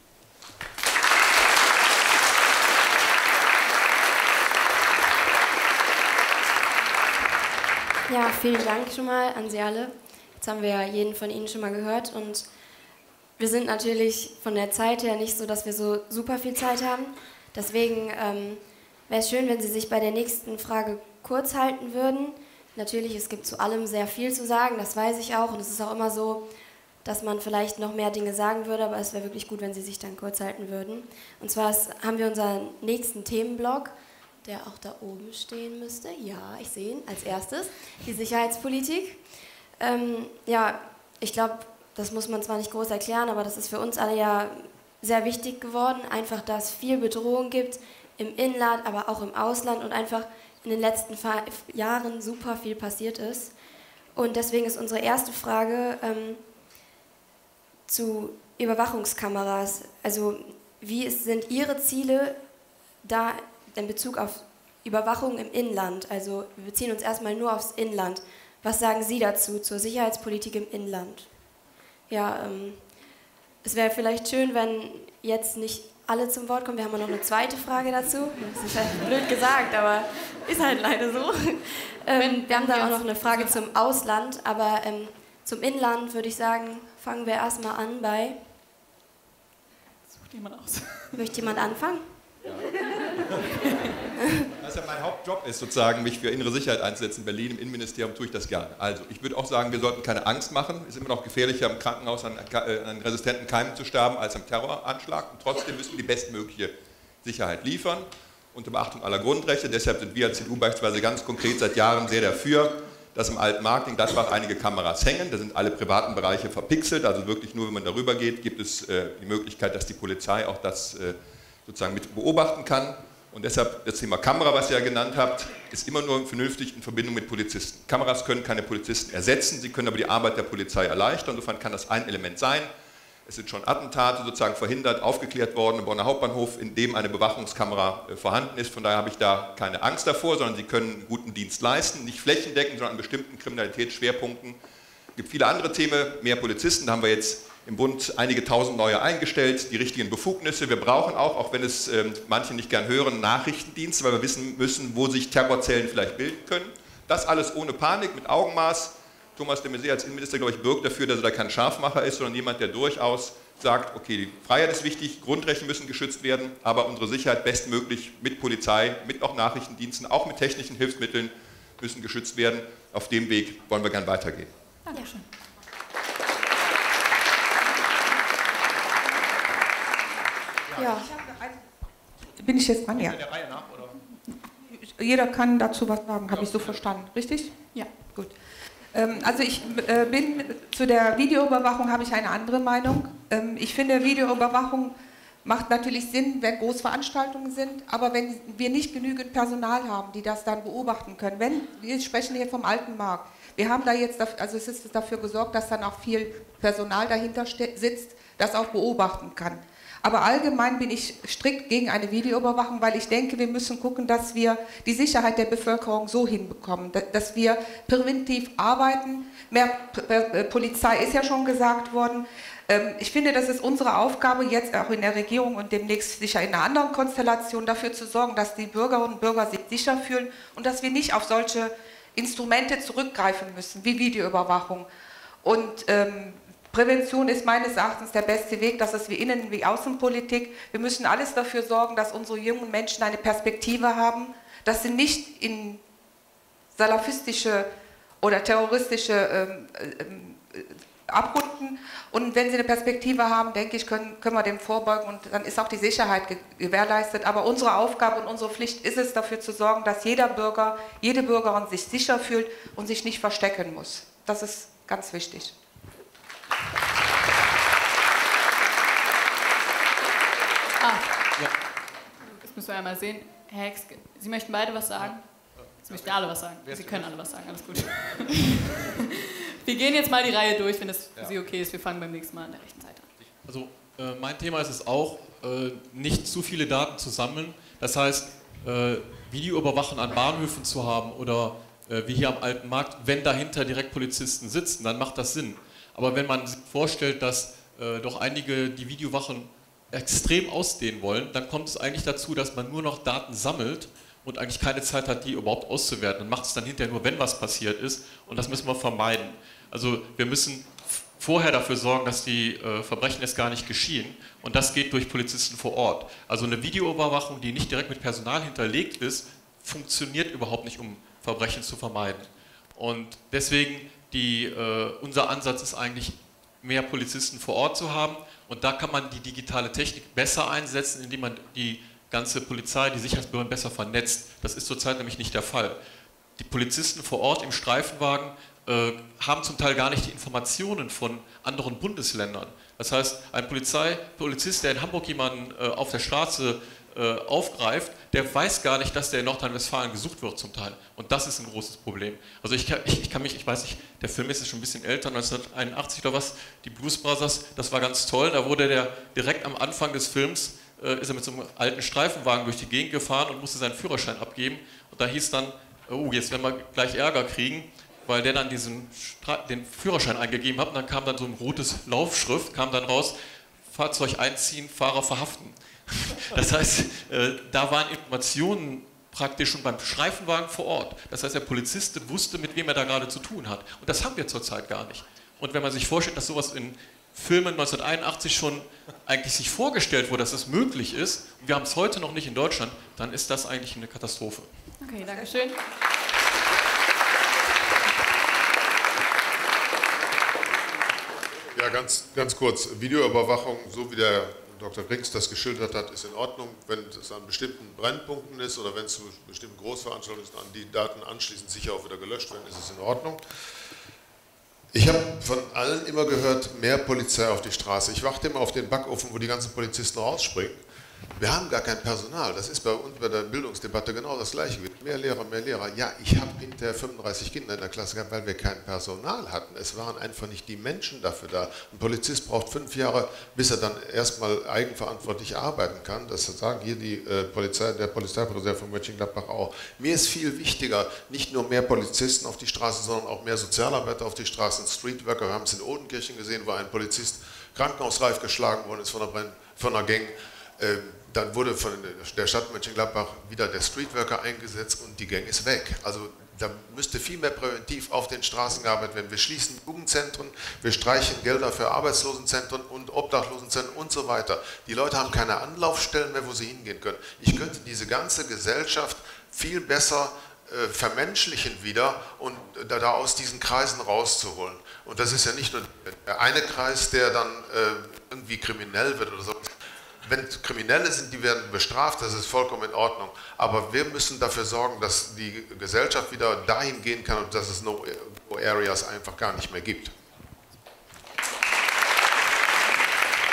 Ja, vielen Dank schon mal an Sie alle. Jetzt haben wir ja jeden von Ihnen schon mal gehört und wir sind natürlich von der Zeit her nicht so, dass wir so super viel Zeit haben. Deswegen ähm, wäre es schön, wenn Sie sich bei der nächsten Frage kurz halten würden. Natürlich, es gibt zu allem sehr viel zu sagen, das weiß ich auch. Und es ist auch immer so, dass man vielleicht noch mehr Dinge sagen würde, aber es wäre wirklich gut, wenn Sie sich dann kurz halten würden. Und zwar haben wir unseren nächsten Themenblock, der auch da oben stehen müsste. Ja, ich sehe ihn als erstes, die Sicherheitspolitik. Ähm, ja, ich glaube, das muss man zwar nicht groß erklären, aber das ist für uns alle ja sehr wichtig geworden. Einfach, dass es viel Bedrohung gibt im Inland, aber auch im Ausland und einfach in den letzten Jahren super viel passiert ist. Und deswegen ist unsere erste Frage ähm, zu Überwachungskameras. Also wie ist, sind Ihre Ziele da in Bezug auf Überwachung im Inland? Also wir beziehen uns erstmal nur aufs Inland. Was sagen Sie dazu, zur Sicherheitspolitik im Inland? Ja, ähm, es wäre vielleicht schön, wenn jetzt nicht alle zum Wort kommen. Wir haben ja noch eine zweite Frage dazu. Das ist halt blöd gesagt, aber ist halt leider so. Ähm, wir haben dann auch noch eine Frage zum Ausland, aber ähm, zum Inland würde ich sagen, fangen wir erstmal an bei... Sucht jemand aus. Möchte jemand anfangen? Ja. Also mein Hauptjob ist sozusagen, mich für innere Sicherheit einzusetzen. In Berlin im Innenministerium tue ich das gerne. Also ich würde auch sagen, wir sollten keine Angst machen. Es ist immer noch gefährlicher, im Krankenhaus an, an resistenten Keimen zu sterben, als am Terroranschlag. Und trotzdem müssen wir die bestmögliche Sicherheit liefern, unter Beachtung aller Grundrechte. Deshalb sind wir als C D U beispielsweise ganz konkret seit Jahren sehr dafür, dass im alten Markt in Gladbach einige Kameras hängen. Da sind alle privaten Bereiche verpixelt. Also wirklich nur, wenn man darüber geht, gibt es äh, die Möglichkeit, dass die Polizei auch das äh, sozusagen mit beobachten kann. Und deshalb das Thema Kamera, was ihr ja genannt habt, ist immer nur vernünftig in Verbindung mit Polizisten. Kameras können keine Polizisten ersetzen, sie können aber die Arbeit der Polizei erleichtern. Insofern kann das ein Element sein. Es sind schon Attentate sozusagen verhindert, aufgeklärt worden im Bonner Hauptbahnhof, in dem eine Bewachungskamera vorhanden ist. Von daher habe ich da keine Angst davor, sondern sie können einen guten Dienst leisten, nicht flächendeckend, sondern an bestimmten Kriminalitätsschwerpunkten. Es gibt viele andere Themen, mehr Polizisten, da haben wir jetzt im Bund einige tausend neue eingestellt, die richtigen Befugnisse. Wir brauchen auch, auch wenn es äh, manche nicht gern hören, Nachrichtendienste, weil wir wissen müssen, wo sich Terrorzellen vielleicht bilden können. Das alles ohne Panik, mit Augenmaß. Thomas de Maizière als Innenminister, glaube ich, birgt dafür, dass er da kein Scharfmacher ist, sondern jemand, der durchaus sagt, okay, die Freiheit ist wichtig, Grundrechte müssen geschützt werden, aber unsere Sicherheit bestmöglich mit Polizei, mit auch Nachrichtendiensten, auch mit technischen Hilfsmitteln müssen geschützt werden. Auf dem Weg wollen wir gern weitergehen. Dankeschön. Ja. Bin ich jetzt dran? Ja. Der Reihe nach, oder? Jeder kann dazu was sagen, habe ich so verstanden, richtig? Ja. Gut. Ähm, also ich äh, bin zu der Videoüberwachung habe ich eine andere Meinung. Ähm, ich finde, Videoüberwachung macht natürlich Sinn, wenn Großveranstaltungen sind, aber wenn wir nicht genügend Personal haben, die das dann beobachten können. Wenn, wir sprechen hier vom alten Markt. Wir haben da jetzt, also es ist dafür gesorgt, dass dann auch viel Personal dahinter sitzt, das auch beobachten kann. Aber allgemein bin ich strikt gegen eine Videoüberwachung, weil ich denke, wir müssen gucken, dass wir die Sicherheit der Bevölkerung so hinbekommen, dass wir präventiv arbeiten. Mehr Polizei ist ja schon gesagt worden. Ich finde, das ist unsere Aufgabe, jetzt auch in der Regierung und demnächst sicher in einer anderen Konstellation, dafür zu sorgen, dass die Bürgerinnen und Bürger sich sicher fühlen und dass wir nicht auf solche Instrumente zurückgreifen müssen, wie Videoüberwachung. Und ähm, Prävention ist meines Erachtens der beste Weg, das ist wie Innen- wie Außenpolitik. Wir müssen alles dafür sorgen, dass unsere jungen Menschen eine Perspektive haben, dass sie nicht in salafistische oder terroristische ähm, äh, abrunden. Und wenn sie eine Perspektive haben, denke ich, können, können wir dem vorbeugen und dann ist auch die Sicherheit gewährleistet. Aber unsere Aufgabe und unsere Pflicht ist es, dafür zu sorgen, dass jeder Bürger, jede Bürgerin sich sicher fühlt und sich nicht verstecken muss. Das ist ganz wichtig. Ah, ja. Das müssen wir einmal sehen. Herr Hex, Sie möchten beide was sagen? Sie möchten alle was sagen. Sie können alle was sagen, alles gut. Wir gehen jetzt mal die Reihe durch, wenn es für ja. Sie okay ist. Wir fangen beim nächsten Mal an der rechten Seite an. Also äh, mein Thema ist es auch, äh, nicht zu viele Daten zu sammeln. Das heißt, äh, Videoüberwachen an Bahnhöfen zu haben oder äh, wie hier am Alten Markt, wenn dahinter direkt Polizisten sitzen, dann macht das Sinn. Aber wenn man sich vorstellt, dass äh, doch einige die Videowachen extrem ausdehnen wollen, dann kommt es eigentlich dazu, dass man nur noch Daten sammelt und eigentlich keine Zeit hat, die überhaupt auszuwerten. Und macht es dann hinterher nur, wenn was passiert ist. Und das müssen wir vermeiden. Also wir müssen vorher dafür sorgen, dass die äh, Verbrechen erst gar nicht geschehen. Und das geht durch Polizisten vor Ort. Also eine Videoüberwachung, die nicht direkt mit Personal hinterlegt ist, funktioniert überhaupt nicht, um Verbrechen zu vermeiden. Und deswegen, die, äh, unser Ansatz ist eigentlich, mehr Polizisten vor Ort zu haben. Und da kann man die digitale Technik besser einsetzen, indem man die ganze Polizei, die Sicherheitsbehörden besser vernetzt. Das ist zurzeit nämlich nicht der Fall. Die Polizisten vor Ort im Streifenwagen äh, haben zum Teil gar nicht die Informationen von anderen Bundesländern. Das heißt, ein Polizei, Polizist, der in Hamburg jemanden äh, auf der Straße äh, aufgreift, der weiß gar nicht, dass der in Nordrhein-Westfalen gesucht wird zum Teil. Und das ist ein großes Problem. Also ich kann, ich, ich kann mich, ich weiß nicht, der Film ist schon ein bisschen älter, neunzehnhunderteinundachtzig oder was, die Blues Brothers, das war ganz toll. Da wurde der direkt am Anfang des Films ist er mit so einem alten Streifenwagen durch die Gegend gefahren und musste seinen Führerschein abgeben. Und da hieß dann, oh, jetzt werden wir gleich Ärger kriegen, weil der dann diesen den Führerschein eingegeben hat. Und dann kam dann so ein rotes Laufschrift, kam dann raus, Fahrzeug einziehen, Fahrer verhaften. Das heißt, da waren Informationen praktisch schon beim Streifenwagen vor Ort. Das heißt, der Polizist wusste, mit wem er da gerade zu tun hat. Und das haben wir zurzeit gar nicht. Und wenn man sich vorstellt, dass sowas in Filmen neunzehnhunderteinundachtzig schon eigentlich sich vorgestellt wurde, dass es möglich ist, und wir haben es heute noch nicht in Deutschland, dann ist das eigentlich eine Katastrophe. Okay, danke schön. Ja, ganz, ganz kurz. Videoüberwachung, so wie der Doktor Krings das geschildert hat, ist in Ordnung, wenn es an bestimmten Brennpunkten ist oder wenn es zu bestimmten Großveranstaltungen ist, an die Daten anschließend sicher auch wieder gelöscht werden, ist es in Ordnung. Ich habe von allen immer gehört, mehr Polizei auf die Straße. Ich warte immer auf den Backofen, wo die ganzen Polizisten rausspringen. Wir haben gar kein Personal. Das ist bei uns bei der Bildungsdebatte genau das Gleiche. Mehr Lehrer, mehr Lehrer. Ja, ich habe hinterher fünfunddreißig Kinder in der Klasse gehabt, weil wir kein Personal hatten. Es waren einfach nicht die Menschen dafür da. Ein Polizist braucht fünf Jahre, bis er dann erstmal eigenverantwortlich arbeiten kann. Das sagen hier die äh, Polizei, der Polizeipräsident von Mönchengladbach auch. Mir ist viel wichtiger, nicht nur mehr Polizisten auf die Straße, sondern auch mehr Sozialarbeiter auf die Straßen, Streetworker. Wir haben es in Odenkirchen gesehen, wo ein Polizist krankenhausreif geschlagen worden ist von einer, von einer Gang. Dann wurde von der Stadt Mönchengladbach wieder der Streetworker eingesetzt und die Gang ist weg. Also da müsste viel mehr präventiv auf den Straßen gearbeitet werden. Wir schließen Jugendzentren, wir streichen Gelder für Arbeitslosenzentren und Obdachlosenzentren und so weiter. Die Leute haben keine Anlaufstellen mehr, wo sie hingehen können. Ich könnte diese ganze Gesellschaft viel besser äh, vermenschlichen wieder und da, da aus diesen Kreisen rauszuholen. Und das ist ja nicht nur der eine Kreis, der dann äh, irgendwie kriminell wird oder so. Wenn Kriminelle sind, die werden bestraft, das ist vollkommen in Ordnung. Aber wir müssen dafür sorgen, dass die Gesellschaft wieder dahin gehen kann und dass es No-Areas einfach gar nicht mehr gibt.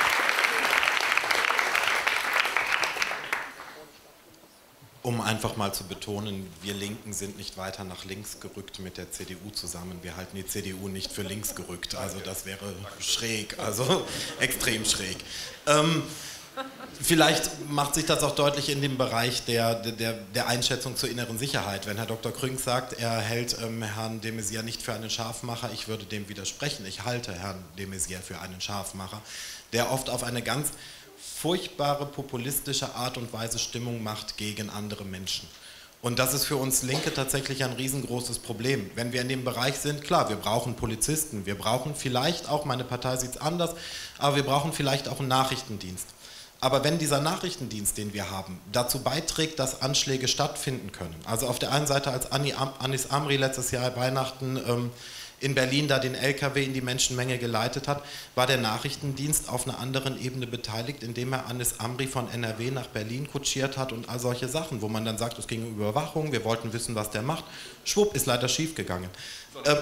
um einfach mal zu betonen, wir Linken sind nicht weiter nach links gerückt mit der C D U zusammen. Wir halten die C D U nicht für links gerückt. Also das wäre schräg, also extrem schräg. Ähm, vielleicht macht sich das auch deutlich in dem Bereich der, der, der Einschätzung zur inneren Sicherheit. Wenn Herr Doktor Krings sagt, er hält ähm, Herrn de Maizière nicht für einen Scharfmacher, ich würde dem widersprechen. Ich halte Herrn de Maizière für einen Scharfmacher, der oft auf eine ganz furchtbare populistische Art und Weise Stimmung macht gegen andere Menschen. Und das ist für uns Linke tatsächlich ein riesengroßes Problem. Wenn wir in dem Bereich sind, klar, wir brauchen Polizisten, wir brauchen vielleicht auch, meine Partei sieht es anders, aber wir brauchen vielleicht auch einen Nachrichtendienst. Aber wenn dieser Nachrichtendienst, den wir haben, dazu beiträgt, dass Anschläge stattfinden können, also auf der einen Seite, als Anis Amri letztes Jahr Weihnachten ähm, in Berlin da den L K W in die Menschenmenge geleitet hat, war der Nachrichtendienst auf einer anderen Ebene beteiligt, indem er Anis Amri von N R W nach Berlin kutschiert hat und all solche Sachen, wo man dann sagt, es ging um Überwachung, wir wollten wissen, was der macht. Schwupp, ist leider schief gegangen. Ähm,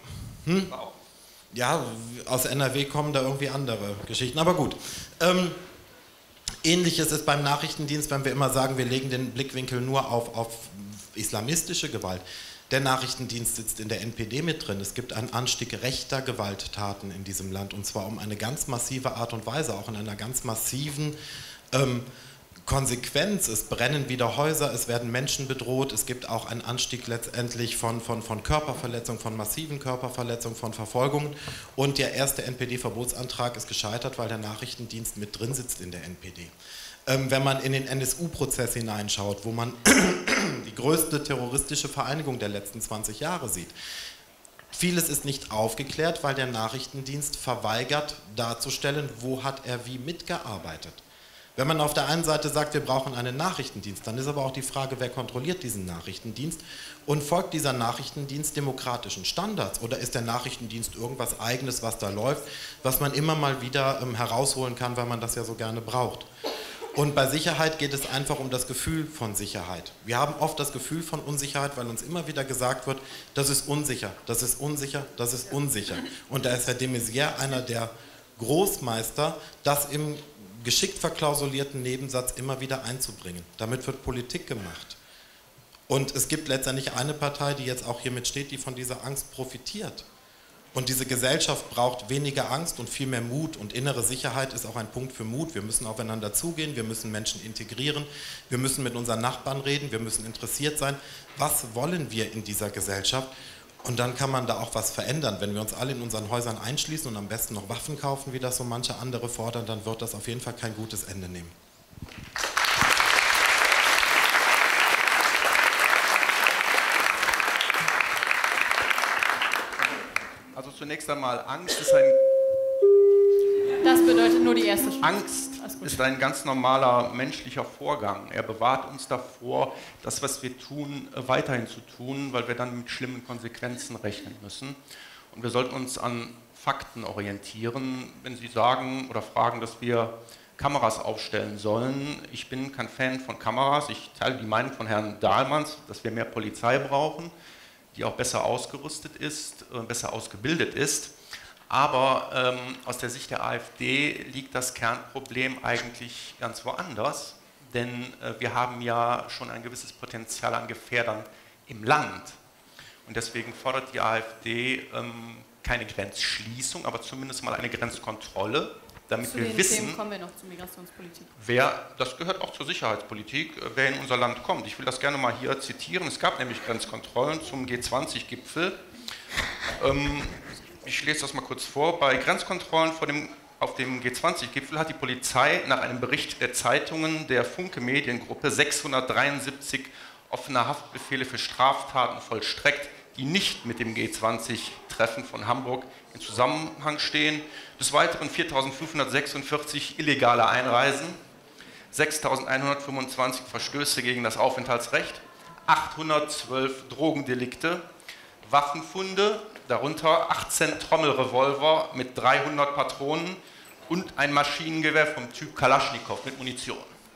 hm? Ja, aus N R W kommen da irgendwie andere Geschichten, aber gut. Ähm, Ähnliches ist beim Nachrichtendienst, wenn wir immer sagen, wir legen den Blickwinkel nur auf, auf islamistische Gewalt. Der Nachrichtendienst sitzt in der N P D mit drin. Es gibt einen Anstieg rechter Gewalttaten in diesem Land und zwar um eine ganz massive Art und Weise, auch in einer ganz massiven ähm, Konsequenz. Es brennen wieder Häuser, es werden Menschen bedroht, es gibt auch einen Anstieg letztendlich von, von, von Körperverletzungen, von massiven Körperverletzungen, von Verfolgungen und der erste N P D-Verbotsantrag ist gescheitert, weil der Nachrichtendienst mit drin sitzt in der N P D. Ähm, wenn man in den N S U-Prozess hineinschaut, wo man die größte terroristische Vereinigung der letzten zwanzig Jahre sieht, vieles ist nicht aufgeklärt, weil der Nachrichtendienst verweigert darzustellen, wo hat er wie mitgearbeitet. Wenn man auf der einen Seite sagt, wir brauchen einen Nachrichtendienst, dann ist aber auch die Frage, wer kontrolliert diesen Nachrichtendienst und folgt dieser Nachrichtendienst demokratischen Standards oder ist der Nachrichtendienst irgendwas Eigenes, was da läuft, was man immer mal wieder ähm, herausholen kann, weil man das ja so gerne braucht. Und bei Sicherheit geht es einfach um das Gefühl von Sicherheit. Wir haben oft das Gefühl von Unsicherheit, weil uns immer wieder gesagt wird, das ist unsicher, das ist unsicher, das ist unsicher. Und da ist Herr de Maizière einer der Großmeister, das im geschickt verklausulierten Nebensatz immer wieder einzubringen. Damit wird Politik gemacht. Und es gibt letztendlich eine Partei, die jetzt auch hier mit steht, die von dieser Angst profitiert. Und diese Gesellschaft braucht weniger Angst und viel mehr Mut und innere Sicherheit ist auch ein Punkt für Mut. Wir müssen aufeinander zugehen, wir müssen Menschen integrieren, wir müssen mit unseren Nachbarn reden, wir müssen interessiert sein. Was wollen wir in dieser Gesellschaft? Und dann kann man da auch was verändern. Wenn wir uns alle in unseren Häusern einschließen und am besten noch Waffen kaufen, wie das so manche andere fordern, dann wird das auf jeden Fall kein gutes Ende nehmen. Also zunächst einmal, Angst ist ein... Das bedeutet nur die erste Stufe. Angst ist ein ganz normaler menschlicher Vorgang. Er bewahrt uns davor, das, was wir tun, weiterhin zu tun, weil wir dann mit schlimmen Konsequenzen rechnen müssen. Und wir sollten uns an Fakten orientieren. Wenn Sie sagen oder fragen, dass wir Kameras aufstellen sollen, ich bin kein Fan von Kameras. Ich teile die Meinung von Herrn Dahlmanns, dass wir mehr Polizei brauchen, die auch besser ausgerüstet ist, besser ausgebildet ist. Aber ähm, aus der Sicht der AfD liegt das Kernproblem eigentlich ganz woanders, denn äh, wir haben ja schon ein gewisses Potenzial an Gefährdern im Land. Und deswegen fordert die AfD ähm, keine Grenzschließung, aber zumindest mal eine Grenzkontrolle, damit zu wir den wissen, Themen kommen wir noch zur Migrationspolitik. Wer, das gehört auch zur Sicherheitspolitik, wer in unser Land kommt. Ich will das gerne mal hier zitieren. Es gab nämlich Grenzkontrollen zum G zwanzig Gipfel. Ähm, Ich lese das mal kurz vor. Bei Grenzkontrollen vor dem, auf dem G zwanzig Gipfel hat die Polizei nach einem Bericht der Zeitungen der Funke Mediengruppe sechshundertdreiundsiebzig offene Haftbefehle für Straftaten vollstreckt, die nicht mit dem G zwanzig Treffen von Hamburg in Zusammenhang stehen. Des Weiteren viertausendfünfhundertsechsundvierzig illegale Einreisen, sechstausendeinhundertfünfundzwanzig Verstöße gegen das Aufenthaltsrecht, achthundertzwölf Drogendelikte, Waffenfunde, darunter achtzehn Trommelrevolver mit dreihundert Patronen und ein Maschinengewehr vom Typ Kalaschnikow mit Munition.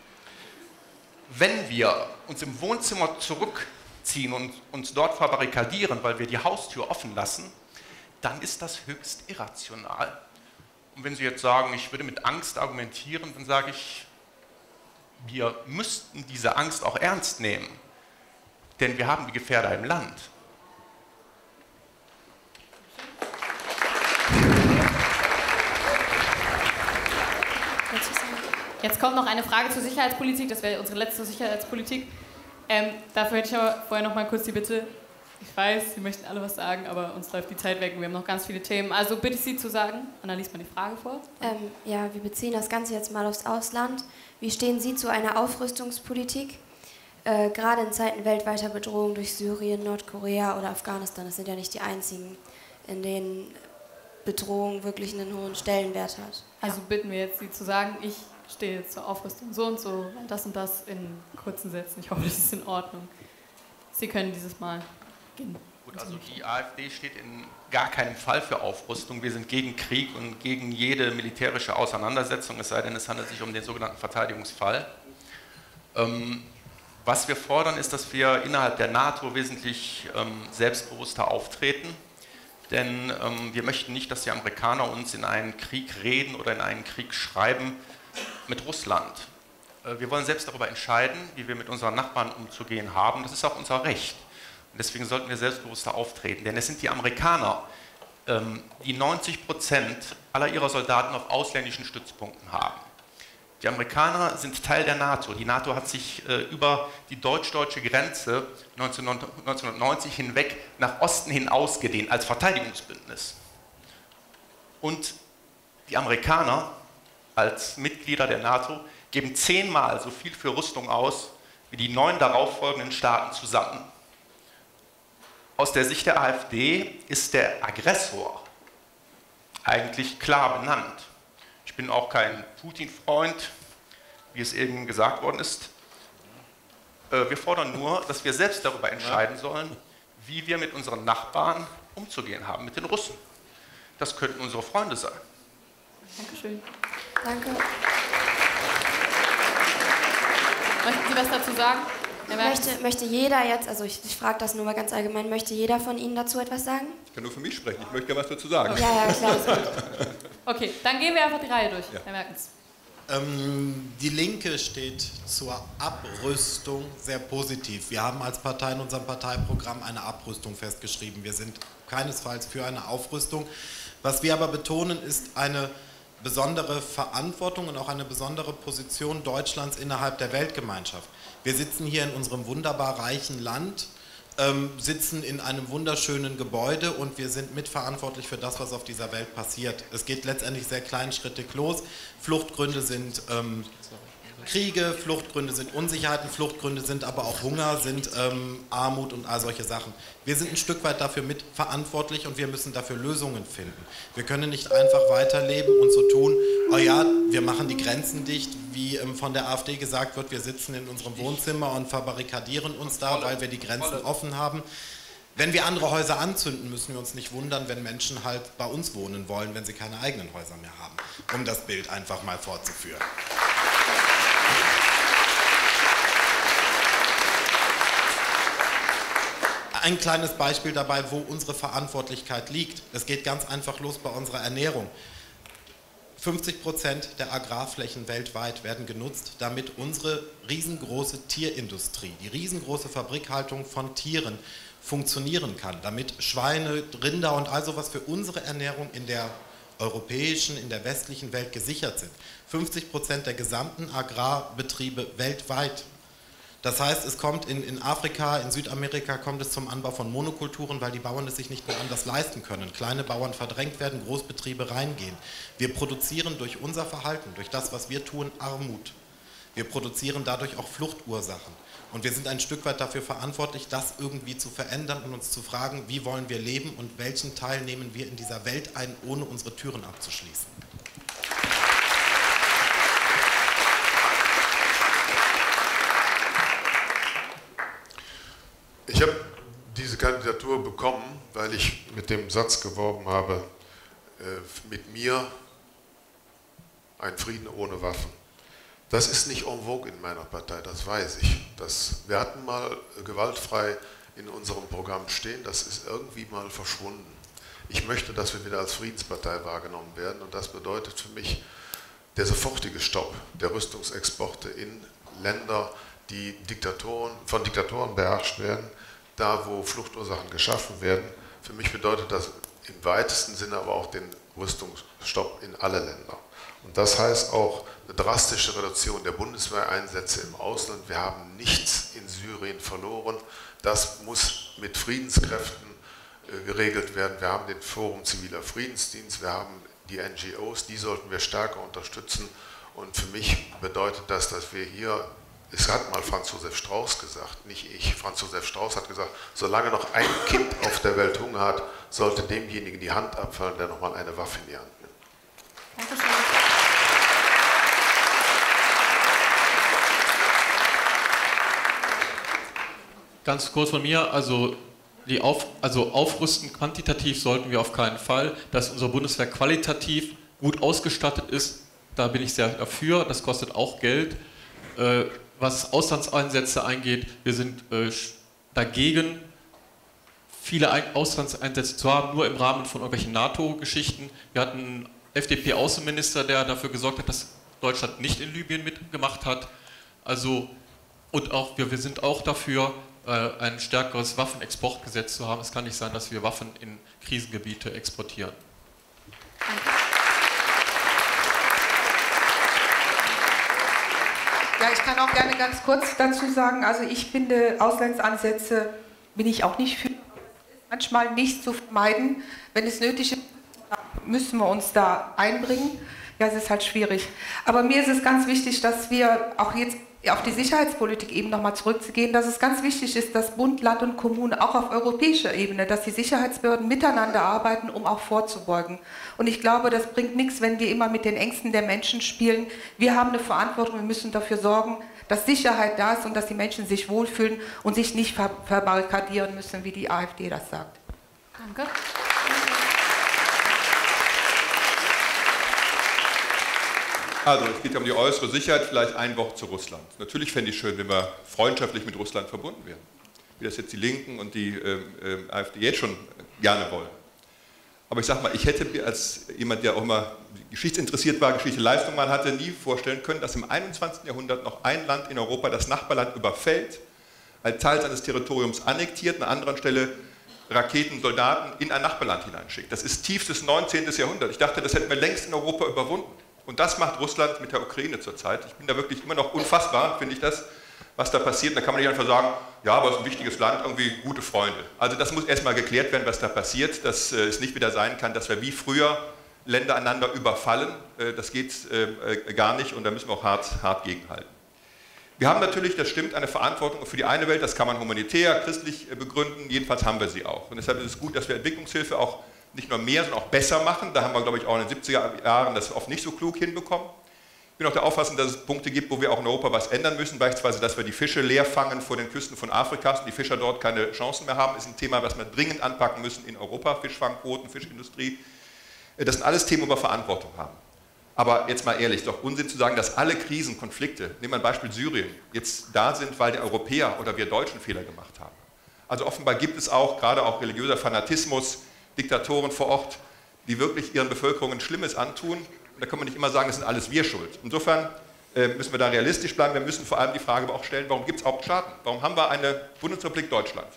Wenn wir uns im Wohnzimmer zurückziehen und uns dort verbarrikadieren, weil wir die Haustür offen lassen, dann ist das höchst irrational. Und wenn Sie jetzt sagen, ich würde mit Angst argumentieren, dann sage ich, wir müssten diese Angst auch ernst nehmen, denn wir haben die Gefährder im Land. Jetzt kommt noch eine Frage zur Sicherheitspolitik, das wäre unsere letzte Sicherheitspolitik. Ähm, dafür hätte ich aber vorher noch mal kurz die Bitte, ich weiß, Sie möchten alle was sagen, aber uns läuft die Zeit weg und wir haben noch ganz viele Themen. Also bitte ich Sie zu sagen, Anna, liest mal die Frage vor. Ähm, ja, wir beziehen das Ganze jetzt mal aufs Ausland. Wie stehen Sie zu einer Aufrüstungspolitik? Äh, gerade in Zeiten weltweiter Bedrohung durch Syrien, Nordkorea oder Afghanistan, das sind ja nicht die einzigen, in denen Bedrohung wirklich einen hohen Stellenwert hat. Also bitten wir jetzt Sie zu sagen, ich stehe zur Aufrüstung so und so, das und das in kurzen Sätzen. Ich hoffe, das ist in Ordnung. Sie können dieses Mal gehen. Gut, also die AfD steht in gar keinem Fall für Aufrüstung. Wir sind gegen Krieg und gegen jede militärische Auseinandersetzung, es sei denn, es handelt sich um den sogenannten Verteidigungsfall. Ähm, was wir fordern, ist, dass wir innerhalb der NATO wesentlich ähm, selbstbewusster auftreten. Denn ähm, wir möchten nicht, dass die Amerikaner uns in einen Krieg reden oder in einen Krieg schreiben mit Russland. Äh, wir wollen selbst darüber entscheiden, wie wir mit unseren Nachbarn umzugehen haben. Das ist auch unser Recht. Und deswegen sollten wir selbstbewusster auftreten. Denn es sind die Amerikaner, ähm, die neunzig Prozent aller ihrer Soldaten auf ausländischen Stützpunkten haben. Die Amerikaner sind Teil der NATO. Die NATO hat sich äh, über die deutsch-deutsche Grenze neunzehnhundertneunzig hinweg nach Osten hin ausgedehnt als Verteidigungsbündnis. Und die Amerikaner als Mitglieder der NATO geben zehnmal so viel für Rüstung aus wie die neun darauffolgenden Staaten zusammen. Aus der Sicht der AfD ist der Aggressor eigentlich klar benannt. Ich bin auch kein Putin-Freund, wie es eben gesagt worden ist. Wir fordern nur, dass wir selbst darüber entscheiden sollen, wie wir mit unseren Nachbarn umzugehen haben, mit den Russen. Das könnten unsere Freunde sein. Dankeschön. Danke. Möchten Sie was dazu sagen? Möchte, möchte jeder jetzt, also ich, ich frage das nur mal ganz allgemein, möchte jeder von Ihnen dazu etwas sagen? Ich kann nur für mich sprechen, ich möchte ja was dazu sagen. Ja, ja, klar. Ist gut. Okay, dann gehen wir einfach die Reihe durch, Ja. Herr Mertens. Ähm, die Linke steht zur Abrüstung sehr positiv. Wir haben als Partei in unserem Parteiprogramm eine Abrüstung festgeschrieben. Wir sind keinesfalls für eine Aufrüstung. Was wir aber betonen, ist eine besondere Verantwortung und auch eine besondere Position Deutschlands innerhalb der Weltgemeinschaft. Wir sitzen hier in unserem wunderbar reichen Land, ähm, sitzen in einem wunderschönen Gebäude und wir sind mitverantwortlich für das, was auf dieser Welt passiert. Es geht letztendlich sehr kleinschrittig los. Fluchtgründe sind ähm, Kriege, Fluchtgründe sind Unsicherheiten, Fluchtgründe sind aber auch Hunger, sind ähm, Armut und all solche Sachen. Wir sind ein Stück weit dafür mitverantwortlich und wir müssen dafür Lösungen finden. Wir können nicht einfach weiterleben und so tun, oh ja, wir machen die Grenzen dicht, wie ähm, von der AfD gesagt wird, wir sitzen in unserem Wohnzimmer und verbarrikadieren uns da, weil wir die Grenzen offen haben. Wenn wir andere Häuser anzünden, müssen wir uns nicht wundern, wenn Menschen halt bei uns wohnen wollen, wenn sie keine eigenen Häuser mehr haben, um das Bild einfach mal fortzuführen. Ein kleines Beispiel dabei, wo unsere Verantwortlichkeit liegt. Es geht ganz einfach los bei unserer Ernährung. fünfzig Prozent der Agrarflächen weltweit werden genutzt, damit unsere riesengroße Tierindustrie, die riesengroße Fabrikhaltung von Tieren funktionieren kann, damit Schweine, Rinder und all sowas für unsere Ernährung in der europäischen, in der westlichen Welt gesichert sind. fünfzig Prozent der gesamten Agrarbetriebe weltweit. Das heißt, es kommt in, in Afrika, in Südamerika kommt es zum Anbau von Monokulturen, weil die Bauern es sich nicht mehr anders leisten können. Kleine Bauern verdrängt werden, Großbetriebe reingehen. Wir produzieren durch unser Verhalten, durch das, was wir tun, Armut. Wir produzieren dadurch auch Fluchtursachen. Und wir sind ein Stück weit dafür verantwortlich, das irgendwie zu verändern und uns zu fragen, wie wollen wir leben und welchen Teil nehmen wir in dieser Welt ein, ohne unsere Türen abzuschließen. Ich habe diese Kandidatur bekommen, weil ich mit dem Satz geworben habe, äh, mit mir ein Frieden ohne Waffen. Das ist nicht en vogue in meiner Partei, das weiß ich. Das, wir hatten mal gewaltfrei in unserem Programm stehen, das ist irgendwie mal verschwunden. Ich möchte, dass wir wieder als Friedenspartei wahrgenommen werden und das bedeutet für mich der sofortige Stopp der Rüstungsexporte in Länder, die Diktatoren, von Diktatoren beherrscht werden, da wo Fluchtursachen geschaffen werden. Für mich bedeutet das im weitesten Sinne aber auch den Rüstungsstopp in alle Länder. Und das heißt auch eine drastische Reduktion der Bundeswehreinsätze im Ausland. Wir haben nichts in Syrien verloren. Das muss mit Friedenskräften äh, geregelt werden. Wir haben den Forum Ziviler Friedensdienst, wir haben die N G Os, die sollten wir stärker unterstützen. Und für mich bedeutet das, dass wir hier, es hat mal Franz Josef Strauß gesagt, nicht ich, Franz Josef Strauß hat gesagt, solange noch ein Kind auf der Welt Hunger hat, sollte demjenigen die Hand abfallen, der nochmal eine Waffe in die Hand nimmt. Dankeschön. Ganz kurz von mir, also, die Auf, also aufrüsten quantitativ sollten wir auf keinen Fall, dass unsere Bundeswehr qualitativ gut ausgestattet ist, da bin ich sehr dafür, das kostet auch Geld. Äh, was Auslandseinsätze angeht, wir sind äh, dagegen, viele Ein Auslandseinsätze zu haben, nur im Rahmen von irgendwelchen NATO-Geschichten. Wir hatten einen F D P-Außenminister, der dafür gesorgt hat, dass Deutschland nicht in Libyen mitgemacht hat. Also, und auch, wir, wir sind auch dafür, ein stärkeres Waffenexportgesetz zu haben. Es kann nicht sein, dass wir Waffen in Krisengebiete exportieren. Ja, ich kann auch gerne ganz kurz dazu sagen, also ich finde, Auslandsansätze bin ich auch nicht für. Manchmal nicht zu vermeiden. Wenn es nötig ist, müssen wir uns da einbringen. Ja, es ist halt schwierig. Aber mir ist es ganz wichtig, dass wir auch jetzt auf die Sicherheitspolitik eben nochmal zurückzugehen, dass es ganz wichtig ist, dass Bund, Land und Kommunen auch auf europäischer Ebene, dass die Sicherheitsbehörden miteinander arbeiten, um auch vorzubeugen. Und ich glaube, das bringt nichts, wenn wir immer mit den Ängsten der Menschen spielen. Wir haben eine Verantwortung, wir müssen dafür sorgen, dass Sicherheit da ist und dass die Menschen sich wohlfühlen und sich nicht ver verbarrikadieren müssen, wie die AfD das sagt. Danke. Also, es geht ja um die äußere Sicherheit, vielleicht ein Wort zu Russland. Natürlich fände ich schön, wenn wir freundschaftlich mit Russland verbunden wären, wie das jetzt die Linken und die äh, äh, AfD jetzt schon gerne wollen. Aber ich sage mal, ich hätte mir als jemand, der auch immer geschichtsinteressiert war, Geschichte Leistung mal hatte, nie vorstellen können, dass im einundzwanzigsten Jahrhundert noch ein Land in Europa das Nachbarland überfällt, als Teil seines Territoriums annektiert, an anderer Stelle Raketen, Soldaten in ein Nachbarland hineinschickt. Das ist tiefstes neunzehnten Jahrhundert. Ich dachte, das hätten wir längst in Europa überwunden. Und das macht Russland mit der Ukraine zurzeit. Ich bin da wirklich immer noch unfassbar, finde ich das, was da passiert. Und da kann man nicht einfach sagen, ja, aber es ist ein wichtiges Land, irgendwie gute Freunde. Also das muss erstmal geklärt werden, was da passiert, dass äh, es nicht wieder sein kann, dass wir wie früher Länder einander überfallen. Äh, das geht äh, gar nicht und da müssen wir auch hart, hart gegenhalten. Wir haben natürlich, das stimmt, eine Verantwortung für die eine Welt, das kann man humanitär, christlich äh, begründen, jedenfalls haben wir sie auch. Und deshalb ist es gut, dass wir Entwicklungshilfe auch nicht nur mehr, sondern auch besser machen. Da haben wir, glaube ich, auch in den siebziger Jahren das oft nicht so klug hinbekommen. Ich bin auch der Auffassung, dass es Punkte gibt, wo wir auch in Europa was ändern müssen, beispielsweise, dass wir die Fische leer fangen vor den Küsten von Afrikas und die Fischer dort keine Chancen mehr haben, ist ein Thema, was wir dringend anpacken müssen in Europa, Fischfangquoten, Fischindustrie. Das sind alles Themen, wo wir Verantwortung haben. Aber jetzt mal ehrlich, doch Unsinn zu sagen, dass alle Krisen, Konflikte, nehmen wir ein Beispiel Syrien, jetzt da sind, weil die Europäer oder wir Deutschen Fehler gemacht haben. Also offenbar gibt es auch, gerade auch religiöser Fanatismus, Diktatoren vor Ort, die wirklich ihren Bevölkerungen Schlimmes antun. Und da kann man nicht immer sagen, das sind alles wir schuld. Insofern äh, müssen wir da realistisch bleiben. Wir müssen vor allem die Frage aber auch stellen, warum gibt es auch Staaten? Warum haben wir eine Bundesrepublik Deutschland?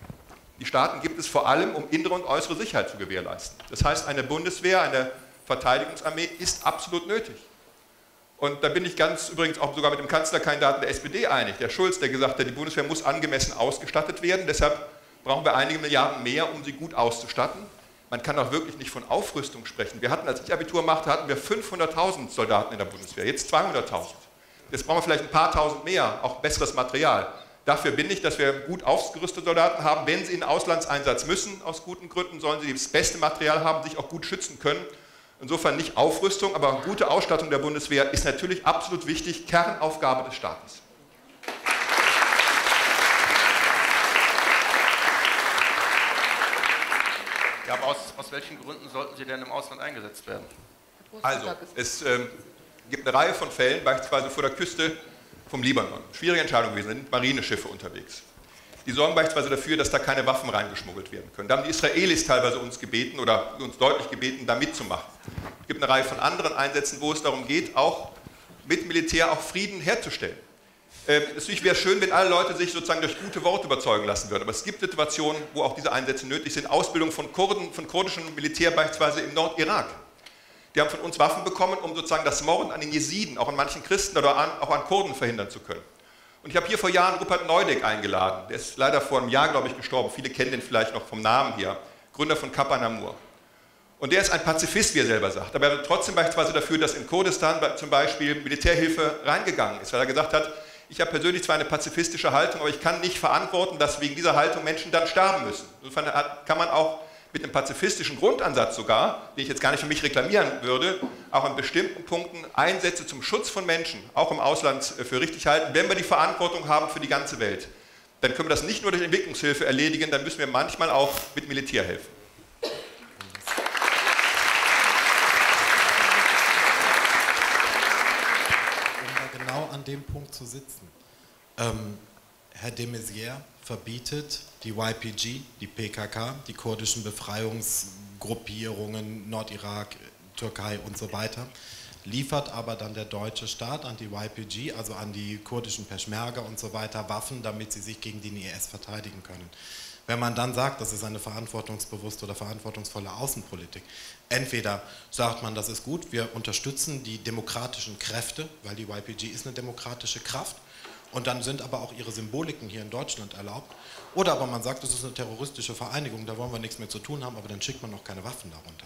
Die Staaten gibt es vor allem, um innere und äußere Sicherheit zu gewährleisten. Das heißt, eine Bundeswehr, eine Verteidigungsarmee ist absolut nötig. Und da bin ich ganz übrigens auch sogar mit dem Kanzlerkandidaten der S P D einig, der Schulz, der gesagt hat, die Bundeswehr muss angemessen ausgestattet werden. Deshalb brauchen wir einige Milliarden mehr, um sie gut auszustatten. Man kann auch wirklich nicht von Aufrüstung sprechen. Wir hatten, als ich Abitur machte, hatten wir fünfhunderttausend Soldaten in der Bundeswehr, jetzt zweihunderttausend. Jetzt brauchen wir vielleicht ein paar tausend mehr, auch besseres Material. Dafür bin ich, dass wir gut ausgerüstete Soldaten haben. Wenn sie in den Auslandseinsatz müssen, aus guten Gründen, sollen sie das beste Material haben, sich auch gut schützen können. Insofern nicht Aufrüstung, aber gute Ausstattung der Bundeswehr ist natürlich absolut wichtig, Kernaufgabe des Staates. Ja, aber aus, aus welchen Gründen sollten sie denn im Ausland eingesetzt werden? Also, es ähm, gibt eine Reihe von Fällen, beispielsweise vor der Küste vom Libanon. Schwierige Entscheidung gewesen, da sind Marineschiffe unterwegs. Die sorgen beispielsweise dafür, dass da keine Waffen reingeschmuggelt werden können. Da haben die Israelis teilweise uns gebeten oder uns deutlich gebeten, da mitzumachen. Es gibt eine Reihe von anderen Einsätzen, wo es darum geht, auch mit Militär auch Frieden herzustellen. Es ist natürlich wäre schön, wenn alle Leute sich sozusagen durch gute Worte überzeugen lassen würden. Aber es gibt Situationen, wo auch diese Einsätze nötig sind. Ausbildung von Kurden, von kurdischem Militär beispielsweise im Nordirak. Die haben von uns Waffen bekommen, um sozusagen das Morden an den Jesiden, auch an manchen Christen oder an, auch an Kurden verhindern zu können. Und ich habe hier vor Jahren Rupert Neudeck eingeladen. Der ist leider vor einem Jahr, glaube ich, gestorben. Viele kennen den vielleicht noch vom Namen hier. Gründer von Kapa Namur. Und der ist ein Pazifist, wie er selber sagt. Aber er war trotzdem beispielsweise dafür, dass in Kurdistan zum Beispiel Militärhilfe reingegangen ist, weil er gesagt hat, ich habe persönlich zwar eine pazifistische Haltung, aber ich kann nicht verantworten, dass wegen dieser Haltung Menschen dann sterben müssen. Insofern kann man auch mit einem pazifistischen Grundansatz sogar, den ich jetzt gar nicht für mich reklamieren würde, auch an bestimmten Punkten Einsätze zum Schutz von Menschen, auch im Ausland, für richtig halten, wenn wir die Verantwortung haben für die ganze Welt. Dann können wir das nicht nur durch Entwicklungshilfe erledigen, dann müssen wir manchmal auch mit Militär helfen. Um da genau an dem Punkt zu sitzen. Ähm, Herr de Maizière verbietet die Y P G, die P K K, die kurdischen Befreiungsgruppierungen, Nordirak, Türkei und so weiter, liefert aber dann der deutsche Staat an die Y P G, also an die kurdischen Peschmerga und so weiter, Waffen, damit sie sich gegen den I S verteidigen können. Wenn man dann sagt, das ist eine verantwortungsbewusste oder verantwortungsvolle Außenpolitik, entweder sagt man, das ist gut, wir unterstützen die demokratischen Kräfte, weil die Y P G ist eine demokratische Kraft, und dann sind aber auch ihre Symboliken hier in Deutschland erlaubt. Oder aber man sagt, das ist eine terroristische Vereinigung, da wollen wir nichts mehr zu tun haben, aber dann schickt man noch keine Waffen darunter.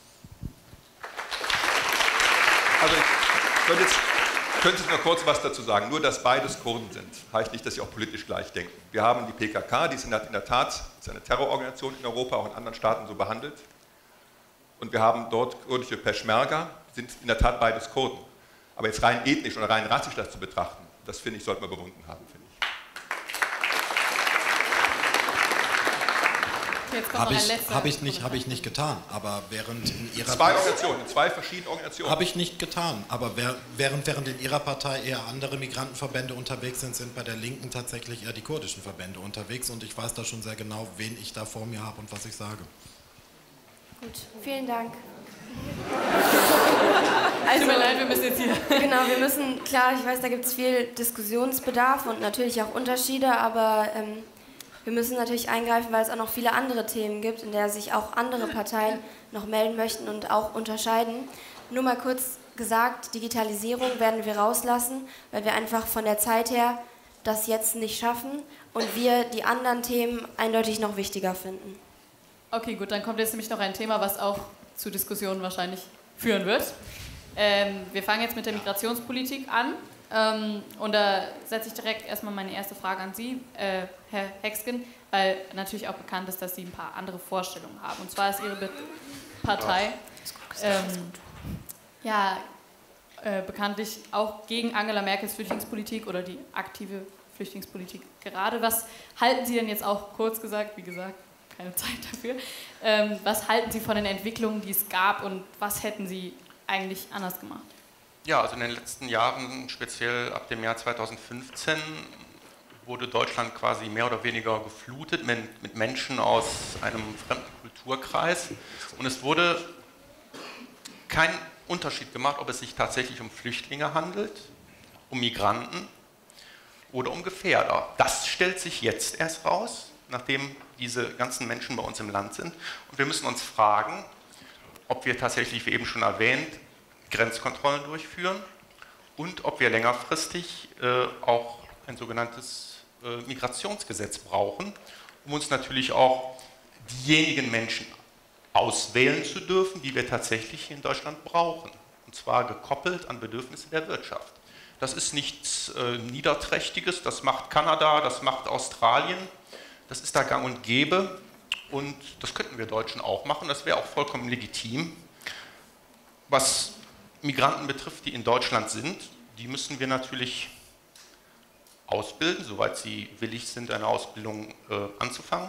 Also ich könnte jetzt, könnte jetzt noch kurz was dazu sagen. Nur, dass beides Kurden sind, heißt nicht, dass sie auch politisch gleich denken. Wir haben die P K K, die ist in der, in der Tat ist eine Terrororganisation in Europa, auch in anderen Staaten so behandelt. Und wir haben dort kurdische Peschmerga, sind in der Tat beides Kurden. Aber jetzt rein ethnisch oder rein rassisch das zu betrachten, das finde ich, sollte man überwunden haben, finde ich. Habe ich, hab ich, nicht, hab ich nicht getan, aber während in Ihrer Zwei Organisationen, in zwei verschiedenen Organisationen. Habe ich nicht getan, aber während, während in Ihrer Partei eher andere Migrantenverbände unterwegs sind, sind bei der Linken tatsächlich eher die kurdischen Verbände unterwegs und ich weiß da schon sehr genau, wen ich da vor mir habe und was ich sage. Gut, vielen Dank. Also, tut mir leid, wir müssen jetzt hier. Genau, wir müssen, klar, ich weiß, da gibt es viel Diskussionsbedarf und natürlich auch Unterschiede, aber ähm, wir müssen natürlich eingreifen, weil es auch noch viele andere Themen gibt, in der sich auch andere Parteien noch melden möchten und auch unterscheiden. Nur mal kurz gesagt, Digitalisierung werden wir rauslassen, weil wir einfach von der Zeit her das jetzt nicht schaffen und wir die anderen Themen eindeutig noch wichtiger finden. Okay, gut, dann kommt jetzt nämlich noch ein Thema, was auch zu Diskussionen wahrscheinlich führen wird. Ähm, wir fangen jetzt mit der Migrationspolitik an ähm, und da setze ich direkt erstmal meine erste Frage an Sie, äh, Herr Hexgen, weil natürlich auch bekannt ist, dass Sie ein paar andere Vorstellungen haben. Und zwar ist Ihre Be Partei ähm, ja, äh, bekanntlich auch gegen Angela Merkels Flüchtlingspolitik oder die aktive Flüchtlingspolitik gerade. Was halten Sie denn jetzt auch, kurz gesagt, wie gesagt, keine Zeit dafür. Ähm, was halten Sie von den Entwicklungen, die es gab und was hätten Sie eigentlich anders gemacht? Ja, also in den letzten Jahren, speziell ab dem Jahr zweitausendfünfzehn, wurde Deutschland quasi mehr oder weniger geflutet mit, mit Menschen aus einem fremden Kulturkreis und es wurde kein Unterschied gemacht, ob es sich tatsächlich um Flüchtlinge handelt, um Migranten oder um Gefährder. Das stellt sich jetzt erst raus, nachdem diese ganzen Menschen bei uns im Land sind. Und wir müssen uns fragen, ob wir tatsächlich, wie eben schon erwähnt, Grenzkontrollen durchführen und ob wir längerfristig äh, auch ein sogenanntes äh, Migrationsgesetz brauchen, um uns natürlich auch diejenigen Menschen auswählen zu dürfen, die wir tatsächlich hier in Deutschland brauchen. Und zwar gekoppelt an Bedürfnisse der Wirtschaft. Das ist nichts äh, Niederträchtiges, das macht Kanada, das macht Australien. Das ist da gang und gäbe und das könnten wir Deutschen auch machen, das wäre auch vollkommen legitim. Was Migranten betrifft, die in Deutschland sind, die müssen wir natürlich ausbilden, soweit sie willig sind, eine Ausbildung äh, anzufangen.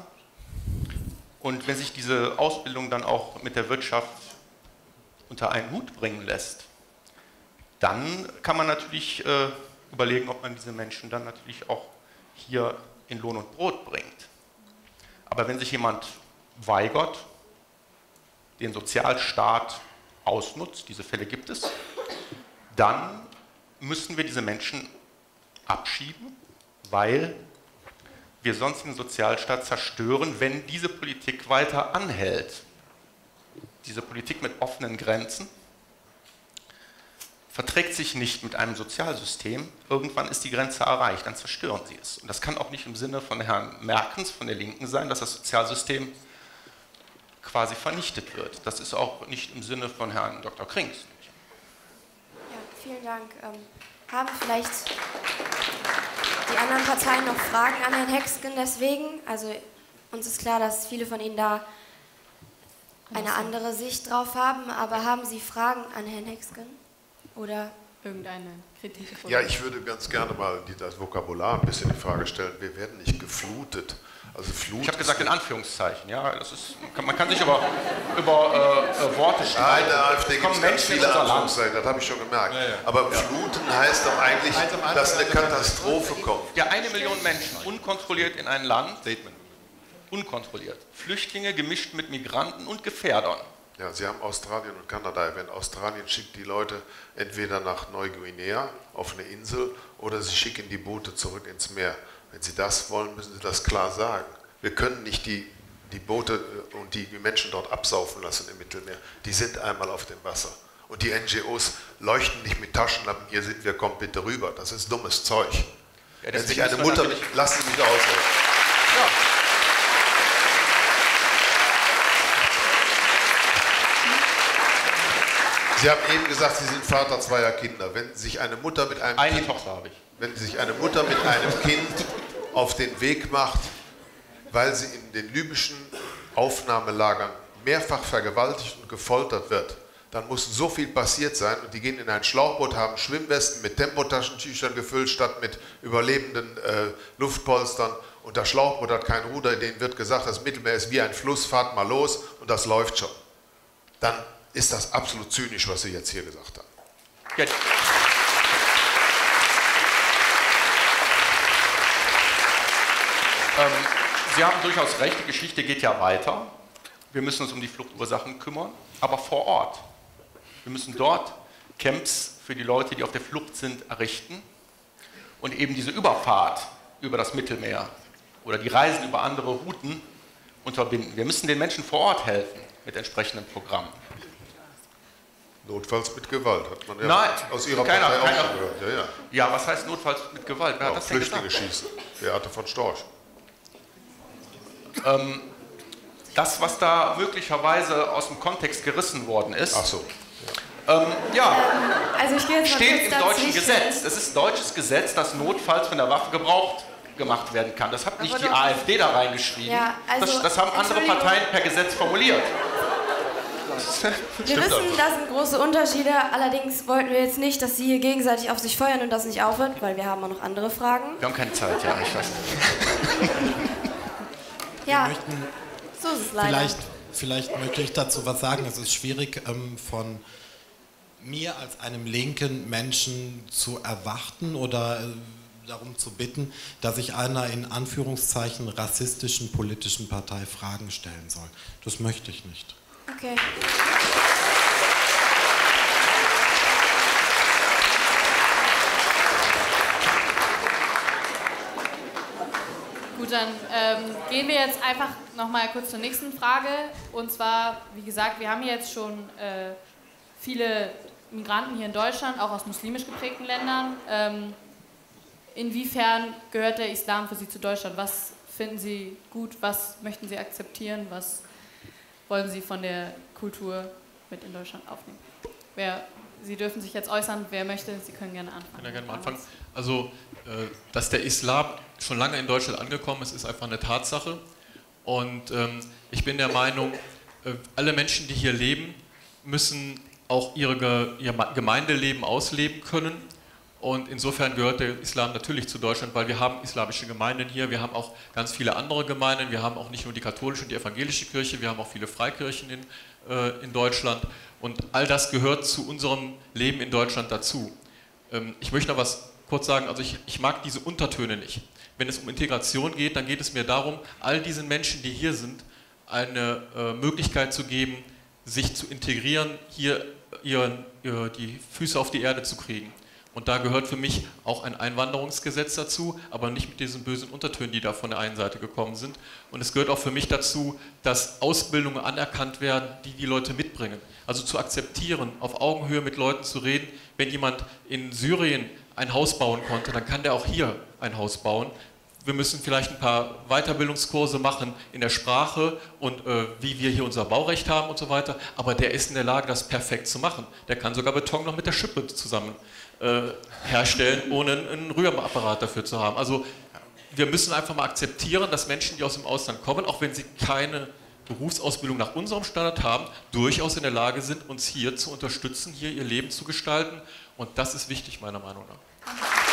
Und wenn sich diese Ausbildung dann auch mit der Wirtschaft unter einen Hut bringen lässt, dann kann man natürlich äh, überlegen, ob man diese Menschen dann natürlich auch hier in Lohn und Brot bringt. Aber wenn sich jemand weigert, den Sozialstaat ausnutzt, diese Fälle gibt es, dann müssen wir diese Menschen abschieben, weil wir sonst den Sozialstaat zerstören, wenn diese Politik weiter anhält. Diese Politik mit offenen Grenzen verträgt sich nicht mit einem Sozialsystem. Irgendwann ist die Grenze erreicht, dann zerstören sie es. Und das kann auch nicht im Sinne von Herrn Merkens, von der Linken sein, dass das Sozialsystem quasi vernichtet wird. Das ist auch nicht im Sinne von Herrn Doktor Krings. Ja, vielen Dank. Ähm, haben vielleicht die anderen Parteien noch Fragen an Herrn Hexgen deswegen? Also uns ist klar, dass viele von Ihnen da eine andere Sicht drauf haben, aber haben Sie Fragen an Herrn Hexgen? Oder irgendeine Kritik? Ja, ich würde ganz gerne mal das Vokabular ein bisschen in Frage stellen. Wir werden nicht geflutet. Also Flut ich habe gesagt in Anführungszeichen. Ja, das ist, man kann sich über, über äh, Worte streiten. Nein, in der AfD gibt es ganz viele Anführungszeichen, das habe ich schon gemerkt. Ja, ja. Aber ja. Fluten heißt doch eigentlich, dass eine Katastrophe kommt. Ja, eine Million Menschen unkontrolliert in ein Land, unkontrolliert. Flüchtlinge gemischt mit Migranten und Gefährdern. Ja, Sie haben Australien und Kanada erwähnt. Australien schickt die Leute entweder nach Neuguinea auf eine Insel oder sie schicken die Boote zurück ins Meer. Wenn Sie das wollen, müssen Sie das klar sagen. Wir können nicht die, die Boote und die Menschen dort absaufen lassen im Mittelmeer. Die sind einmal auf dem Wasser. Und die N G Os leuchten nicht mit Taschenlampen, hier sind wir, kommt bitte rüber. Das ist dummes Zeug. Ja, wenn sich eine Mutter... Lassen Sie mich ausreden. Ja. Sie haben eben gesagt, Sie sind Vater zweier Kinder. Wenn sich eine Mutter mit einem eine Kind, Tochter habe ich. Wenn sich eine Mutter mit einem Kind auf den Weg macht, weil sie in den libyschen Aufnahmelagern mehrfach vergewaltigt und gefoltert wird, dann muss so viel passiert sein und die gehen in ein Schlauchboot, haben Schwimmwesten mit Tempotaschentüchern gefüllt statt mit überlebenden äh, Luftpolstern und das Schlauchboot hat kein Ruder, denen wird gesagt, das Mittelmeer ist wie ein Fluss, fahrt mal los und das läuft schon. Dann ist das absolut zynisch, was Sie jetzt hier gesagt haben. Ja. Ähm, Sie haben durchaus recht, die Geschichte geht ja weiter. Wir müssen uns um die Fluchtursachen kümmern, aber vor Ort. Wir müssen dort Camps für die Leute, die auf der Flucht sind, errichten und eben diese Überfahrt über das Mittelmeer oder die Reisen über andere Routen unterbinden. Wir müssen den Menschen vor Ort helfen mit entsprechenden Programmen. Notfalls mit Gewalt, hat man ja Nein, aus Ihrer keiner, Partei auch keiner. schon gehört. Ja, ja. ja, was heißt notfalls mit Gewalt? Wer Ja, hat das Flüchtlinge denn gesagt? schießen, Beate von Storch. Ähm, das, was da möglicherweise aus dem Kontext gerissen worden ist, Ach so. Ja, ähm, ja also ich gehe jetzt mal steht kurz im deutschen dazwischen. Gesetz. Es ist deutsches Gesetz, dass notfalls von der Waffe gebraucht gemacht werden kann. Das hat nicht Aber die doch- AfD da reingeschrieben. Ja, also, das, das haben andere Entschuldigung. Parteien per Gesetz formuliert. Wir wissen, das sind große Unterschiede, allerdings wollten wir jetzt nicht, dass Sie hier gegenseitig auf sich feuern und das nicht aufhört, weil wir haben auch noch andere Fragen. Wir haben keine Zeit, ja, ich weiß nicht. Ja, möchten so ist es leider. Vielleicht, vielleicht möchte ich dazu was sagen. Es ist schwierig, ähm, von mir als einem linken Menschen zu erwarten oder äh, darum zu bitten, dass ich einer in Anführungszeichen rassistischen politischen Partei Fragen stellen soll. Das möchte ich nicht. Okay. Gut, dann ähm, gehen wir jetzt einfach nochmal kurz zur nächsten Frage. Und zwar, wie gesagt, wir haben jetzt schon äh, viele Migranten hier in Deutschland, auch aus muslimisch geprägten Ländern. Ähm, inwiefern gehört der Islam für Sie zu Deutschland? Was finden Sie gut? Was möchten Sie akzeptieren? Was wollen Sie von der Kultur mit in Deutschland aufnehmen? Wer, Sie dürfen sich jetzt äußern, wer möchte, Sie können gerne anfangen. Ich kann ja gerne mal anfangen. Also, äh, dass der Islam schon lange in Deutschland angekommen ist, ist einfach eine Tatsache. Und ähm, ich bin der Meinung, äh, alle Menschen, die hier leben, müssen auch ihre Ge ihr Gemeindeleben ausleben können. Und insofern gehört der Islam natürlich zu Deutschland, weil wir haben islamische Gemeinden hier, wir haben auch ganz viele andere Gemeinden, wir haben auch nicht nur die katholische und die evangelische Kirche, wir haben auch viele Freikirchen in, äh, in Deutschland und all das gehört zu unserem Leben in Deutschland dazu. Ähm, ich möchte noch was kurz sagen, also ich, ich mag diese Untertöne nicht. Wenn es um Integration geht, dann geht es mir darum, all diesen Menschen, die hier sind, eine äh, Möglichkeit zu geben, sich zu integrieren, hier ihren, ihr, die Füße auf die Erde zu kriegen. Und da gehört für mich auch ein Einwanderungsgesetz dazu, aber nicht mit diesen bösen Untertönen, die da von der einen Seite gekommen sind. Und es gehört auch für mich dazu, dass Ausbildungen anerkannt werden, die die Leute mitbringen. Also zu akzeptieren, auf Augenhöhe mit Leuten zu reden. Wenn jemand in Syrien ein Haus bauen konnte, dann kann der auch hier ein Haus bauen. Wir müssen vielleicht ein paar Weiterbildungskurse machen in der Sprache und äh, wie wir hier unser Baurecht haben und so weiter. Aber der ist in der Lage, das perfekt zu machen. Der kann sogar Beton noch mit der Schippe zusammen äh, herstellen, ohne einen Rührapparat dafür zu haben. Also wir müssen einfach mal akzeptieren, dass Menschen, die aus dem Ausland kommen, auch wenn sie keine Berufsausbildung nach unserem Standard haben, durchaus in der Lage sind, uns hier zu unterstützen, hier ihr Leben zu gestalten. Und das ist wichtig, meiner Meinung nach.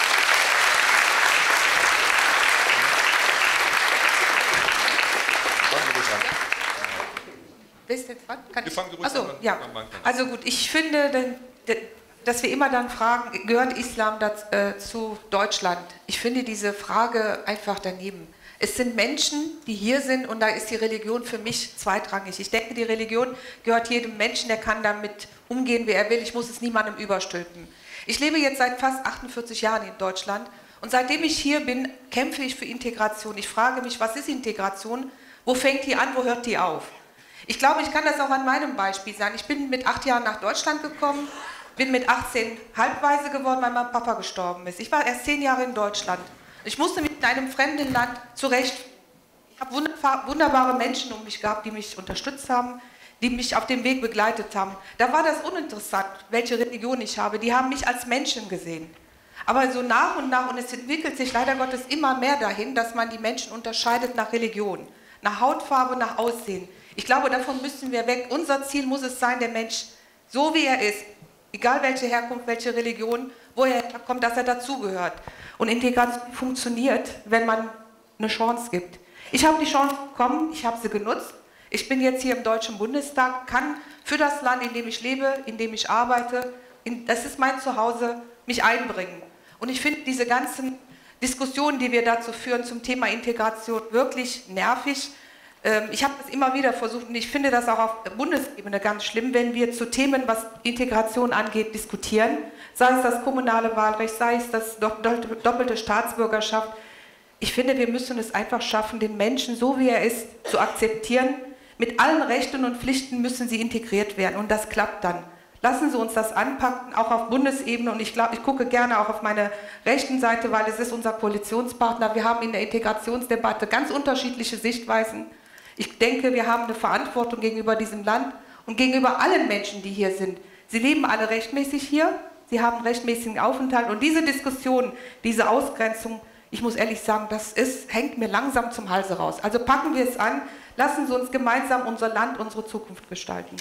Wer ist jetzt dran? Kann Wir fangen ruhig Achso, an. ja. Also gut, ich finde, dass wir immer dann fragen, gehört Islam dazu, äh, zu Deutschland? Ich finde diese Frage einfach daneben. Es sind Menschen, die hier sind und da ist die Religion für mich zweitrangig. Ich denke, die Religion gehört jedem Menschen, der kann damit umgehen, wie er will. Ich muss es niemandem überstülpen. Ich lebe jetzt seit fast achtundvierzig Jahren in Deutschland und seitdem ich hier bin, kämpfe ich für Integration. Ich frage mich, was ist Integration? Wo fängt die an, wo hört die auf? Ich glaube, ich kann das auch an meinem Beispiel sagen. Ich bin mit acht Jahren nach Deutschland gekommen, bin mit achtzehn halbwaise geworden, weil mein Papa gestorben ist. Ich war erst zehn Jahre in Deutschland. Ich musste mich in einem fremden Land zurecht. Ich habe wunderbare Menschen um mich gehabt, die mich unterstützt haben, die mich auf dem Weg begleitet haben. Da war das uninteressant, welche Religion ich habe. Die haben mich als Menschen gesehen. Aber so nach und nach, und es entwickelt sich leider Gottes immer mehr dahin, dass man die Menschen unterscheidet nach Religion, nach Hautfarbe, nach Aussehen. Ich glaube, davon müssen wir weg. Unser Ziel muss es sein, der Mensch, so wie er ist, egal welche Herkunft, welche Religion, wo er herkommt, dass er dazugehört. Und Integration funktioniert, wenn man eine Chance gibt. Ich habe die Chance bekommen, ich habe sie genutzt. Ich bin jetzt hier im Deutschen Bundestag, kann für das Land, in dem ich lebe, in dem ich arbeite, in, das ist mein Zuhause, mich einbringen. Und ich finde diese ganzen Diskussionen, die wir dazu führen zum Thema Integration, wirklich nervig. Ich habe das immer wieder versucht und ich finde das auch auf Bundesebene ganz schlimm, wenn wir zu Themen, was Integration angeht, diskutieren. Sei es das kommunale Wahlrecht, sei es das doppelte Staatsbürgerschaft. Ich finde, wir müssen es einfach schaffen, den Menschen, so wie er ist, zu akzeptieren. Mit allen Rechten und Pflichten müssen sie integriert werden und das klappt dann. Lassen Sie uns das anpacken, auch auf Bundesebene. Und ich glaube, ich gucke gerne auch auf meine rechten Seite, weil es ist unser Koalitionspartner. Wir haben in der Integrationsdebatte ganz unterschiedliche Sichtweisen. Ich denke, wir haben eine Verantwortung gegenüber diesem Land und gegenüber allen Menschen, die hier sind. Sie leben alle rechtmäßig hier, sie haben einen rechtmäßigen Aufenthalt und diese Diskussion, diese Ausgrenzung, ich muss ehrlich sagen, das ist, hängt mir langsam zum Halse raus. Also packen wir es an, lassen Sie uns gemeinsam unser Land, unsere Zukunft gestalten.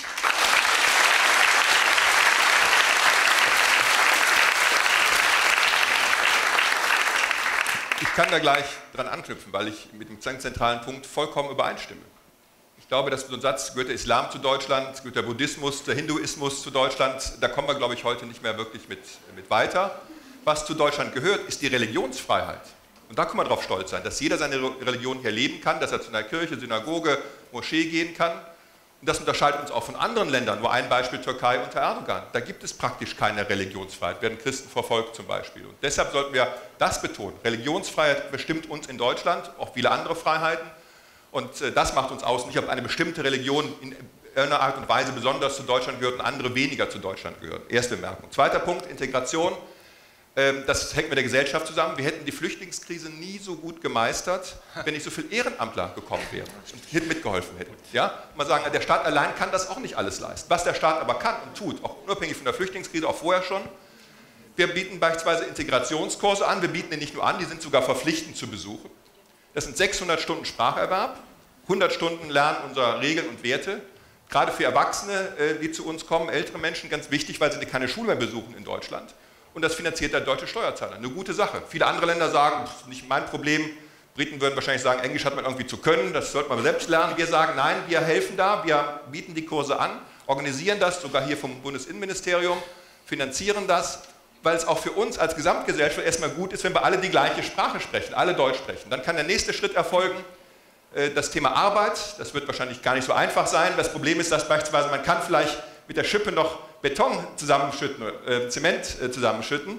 Ich kann da gleich dran anknüpfen, weil ich mit dem zentralen Punkt vollkommen übereinstimme. Ich glaube, dass so ein Satz, gehört der Islam zu Deutschland, gehört der Buddhismus, der Hinduismus zu Deutschland, da kommen wir, glaube ich, heute nicht mehr wirklich mit, mit weiter. Was zu Deutschland gehört, ist die Religionsfreiheit. Und da können wir darauf stolz sein, dass jeder seine Religion hier leben kann, dass er zu einer Kirche, Synagoge, Moschee gehen kann. Und das unterscheidet uns auch von anderen Ländern. Nur ein Beispiel: Türkei unter Erdogan. Da gibt es praktisch keine Religionsfreiheit, werden Christen verfolgt zum Beispiel. Und deshalb sollten wir das betonen. Religionsfreiheit bestimmt uns in Deutschland, auch viele andere Freiheiten. Und das macht uns aus, nicht ob eine bestimmte Religion in irgendeiner Art und Weise besonders zu Deutschland gehört und andere weniger zu Deutschland gehören. Erste Bemerkung. Zweiter Punkt, Integration. Das hängt mit der Gesellschaft zusammen. Wir hätten die Flüchtlingskrise nie so gut gemeistert, wenn nicht so viele Ehrenamtler gekommen wären und mitgeholfen hätten. Ja? Man sagen, der Staat allein kann das auch nicht alles leisten. Was der Staat aber kann und tut, auch unabhängig von der Flüchtlingskrise, auch vorher schon, wir bieten beispielsweise Integrationskurse an. Wir bieten die nicht nur an, die sind sogar verpflichtend zu besuchen. Das sind sechshundert Stunden Spracherwerb, hundert Stunden Lernen unserer Regeln und Werte. Gerade für Erwachsene, die zu uns kommen, ältere Menschen, ganz wichtig, weil sie keine Schule mehr besuchen in Deutschland. Und das finanziert der deutsche Steuerzahler. Eine gute Sache. Viele andere Länder sagen, das ist nicht mein Problem. Briten würden wahrscheinlich sagen, Englisch hat man irgendwie zu können, das sollte man selbst lernen. Wir sagen, nein, wir helfen da, wir bieten die Kurse an, organisieren das, sogar hier vom Bundesinnenministerium, finanzieren das, weil es auch für uns als Gesamtgesellschaft erstmal gut ist, wenn wir alle die gleiche Sprache sprechen, alle Deutsch sprechen. Dann kann der nächste Schritt erfolgen, das Thema Arbeit. Das wird wahrscheinlich gar nicht so einfach sein. Das Problem ist, dass beispielsweise man kann vielleicht mit der Schippe noch Beton zusammenschütten, äh, Zement äh, zusammenschütten.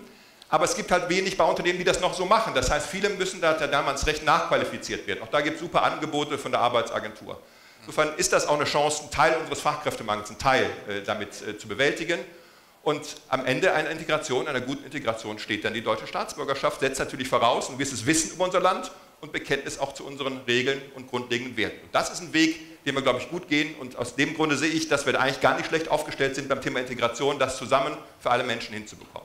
Aber es gibt halt wenig Bauunternehmen, die das noch so machen. Das heißt, viele müssen da damals recht nachqualifiziert werden. Auch da gibt es super Angebote von der Arbeitsagentur. Insofern ist das auch eine Chance, einen Teil unseres Fachkräftemangels, einen Teil äh, damit äh, zu bewältigen. Und am Ende einer Integration, einer guten Integration steht dann die deutsche Staatsbürgerschaft, setzt natürlich voraus ein gewisses Wissen über unser Land und Bekenntnis auch zu unseren Regeln und grundlegenden Werten. Und das ist ein Weg, den wir, glaube ich, gut gehen. Und aus dem Grunde sehe ich, dass wir da eigentlich gar nicht schlecht aufgestellt sind beim Thema Integration, das zusammen für alle Menschen hinzubekommen.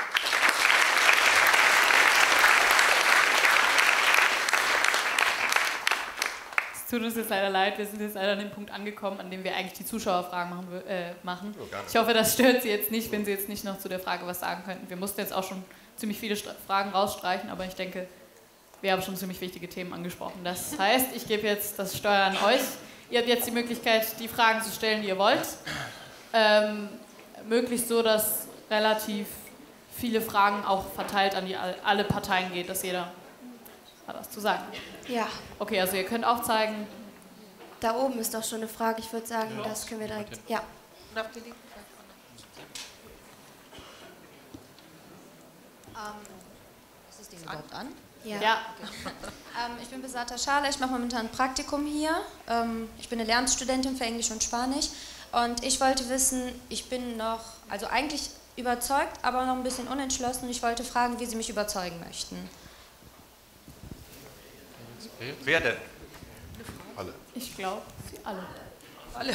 Es tut uns jetzt leider leid, wir sind jetzt leider an dem Punkt angekommen, an dem wir eigentlich die Zuschauerfragen machen. Äh, machen. Oh, ich hoffe, das stört Sie jetzt nicht, wenn Sie jetzt nicht noch zu der Frage was sagen könnten. Wir mussten jetzt auch schon ziemlich viele St- Fragen rausstreichen, aber ich denke, wir haben schon ziemlich wichtige Themen angesprochen. Das heißt, ich gebe jetzt das Steuer an euch. Ihr habt jetzt die Möglichkeit, die Fragen zu stellen, die ihr wollt. Ähm, möglichst so, dass relativ viele Fragen auch verteilt an die, alle Parteien geht, dass jeder hat was zu sagen. Ja. Okay, also ihr könnt auch zeigen. Da oben ist doch schon eine Frage. Ich würde sagen, Ja. das können wir direkt. Ja. Und auf die linke Ähm, ist das Ding überhaupt an? Ja. Ja. Ähm, ich bin Besata Schala, ich mache momentan ein Praktikum hier. Ähm, ich bin eine Lernstudentin für Englisch und Spanisch. Und ich wollte wissen, ich bin noch, also eigentlich überzeugt, aber noch ein bisschen unentschlossen. Und ich wollte fragen, wie Sie mich überzeugen möchten. Okay. Wer denn? Alle. Ich glaube, Sie alle. Alle.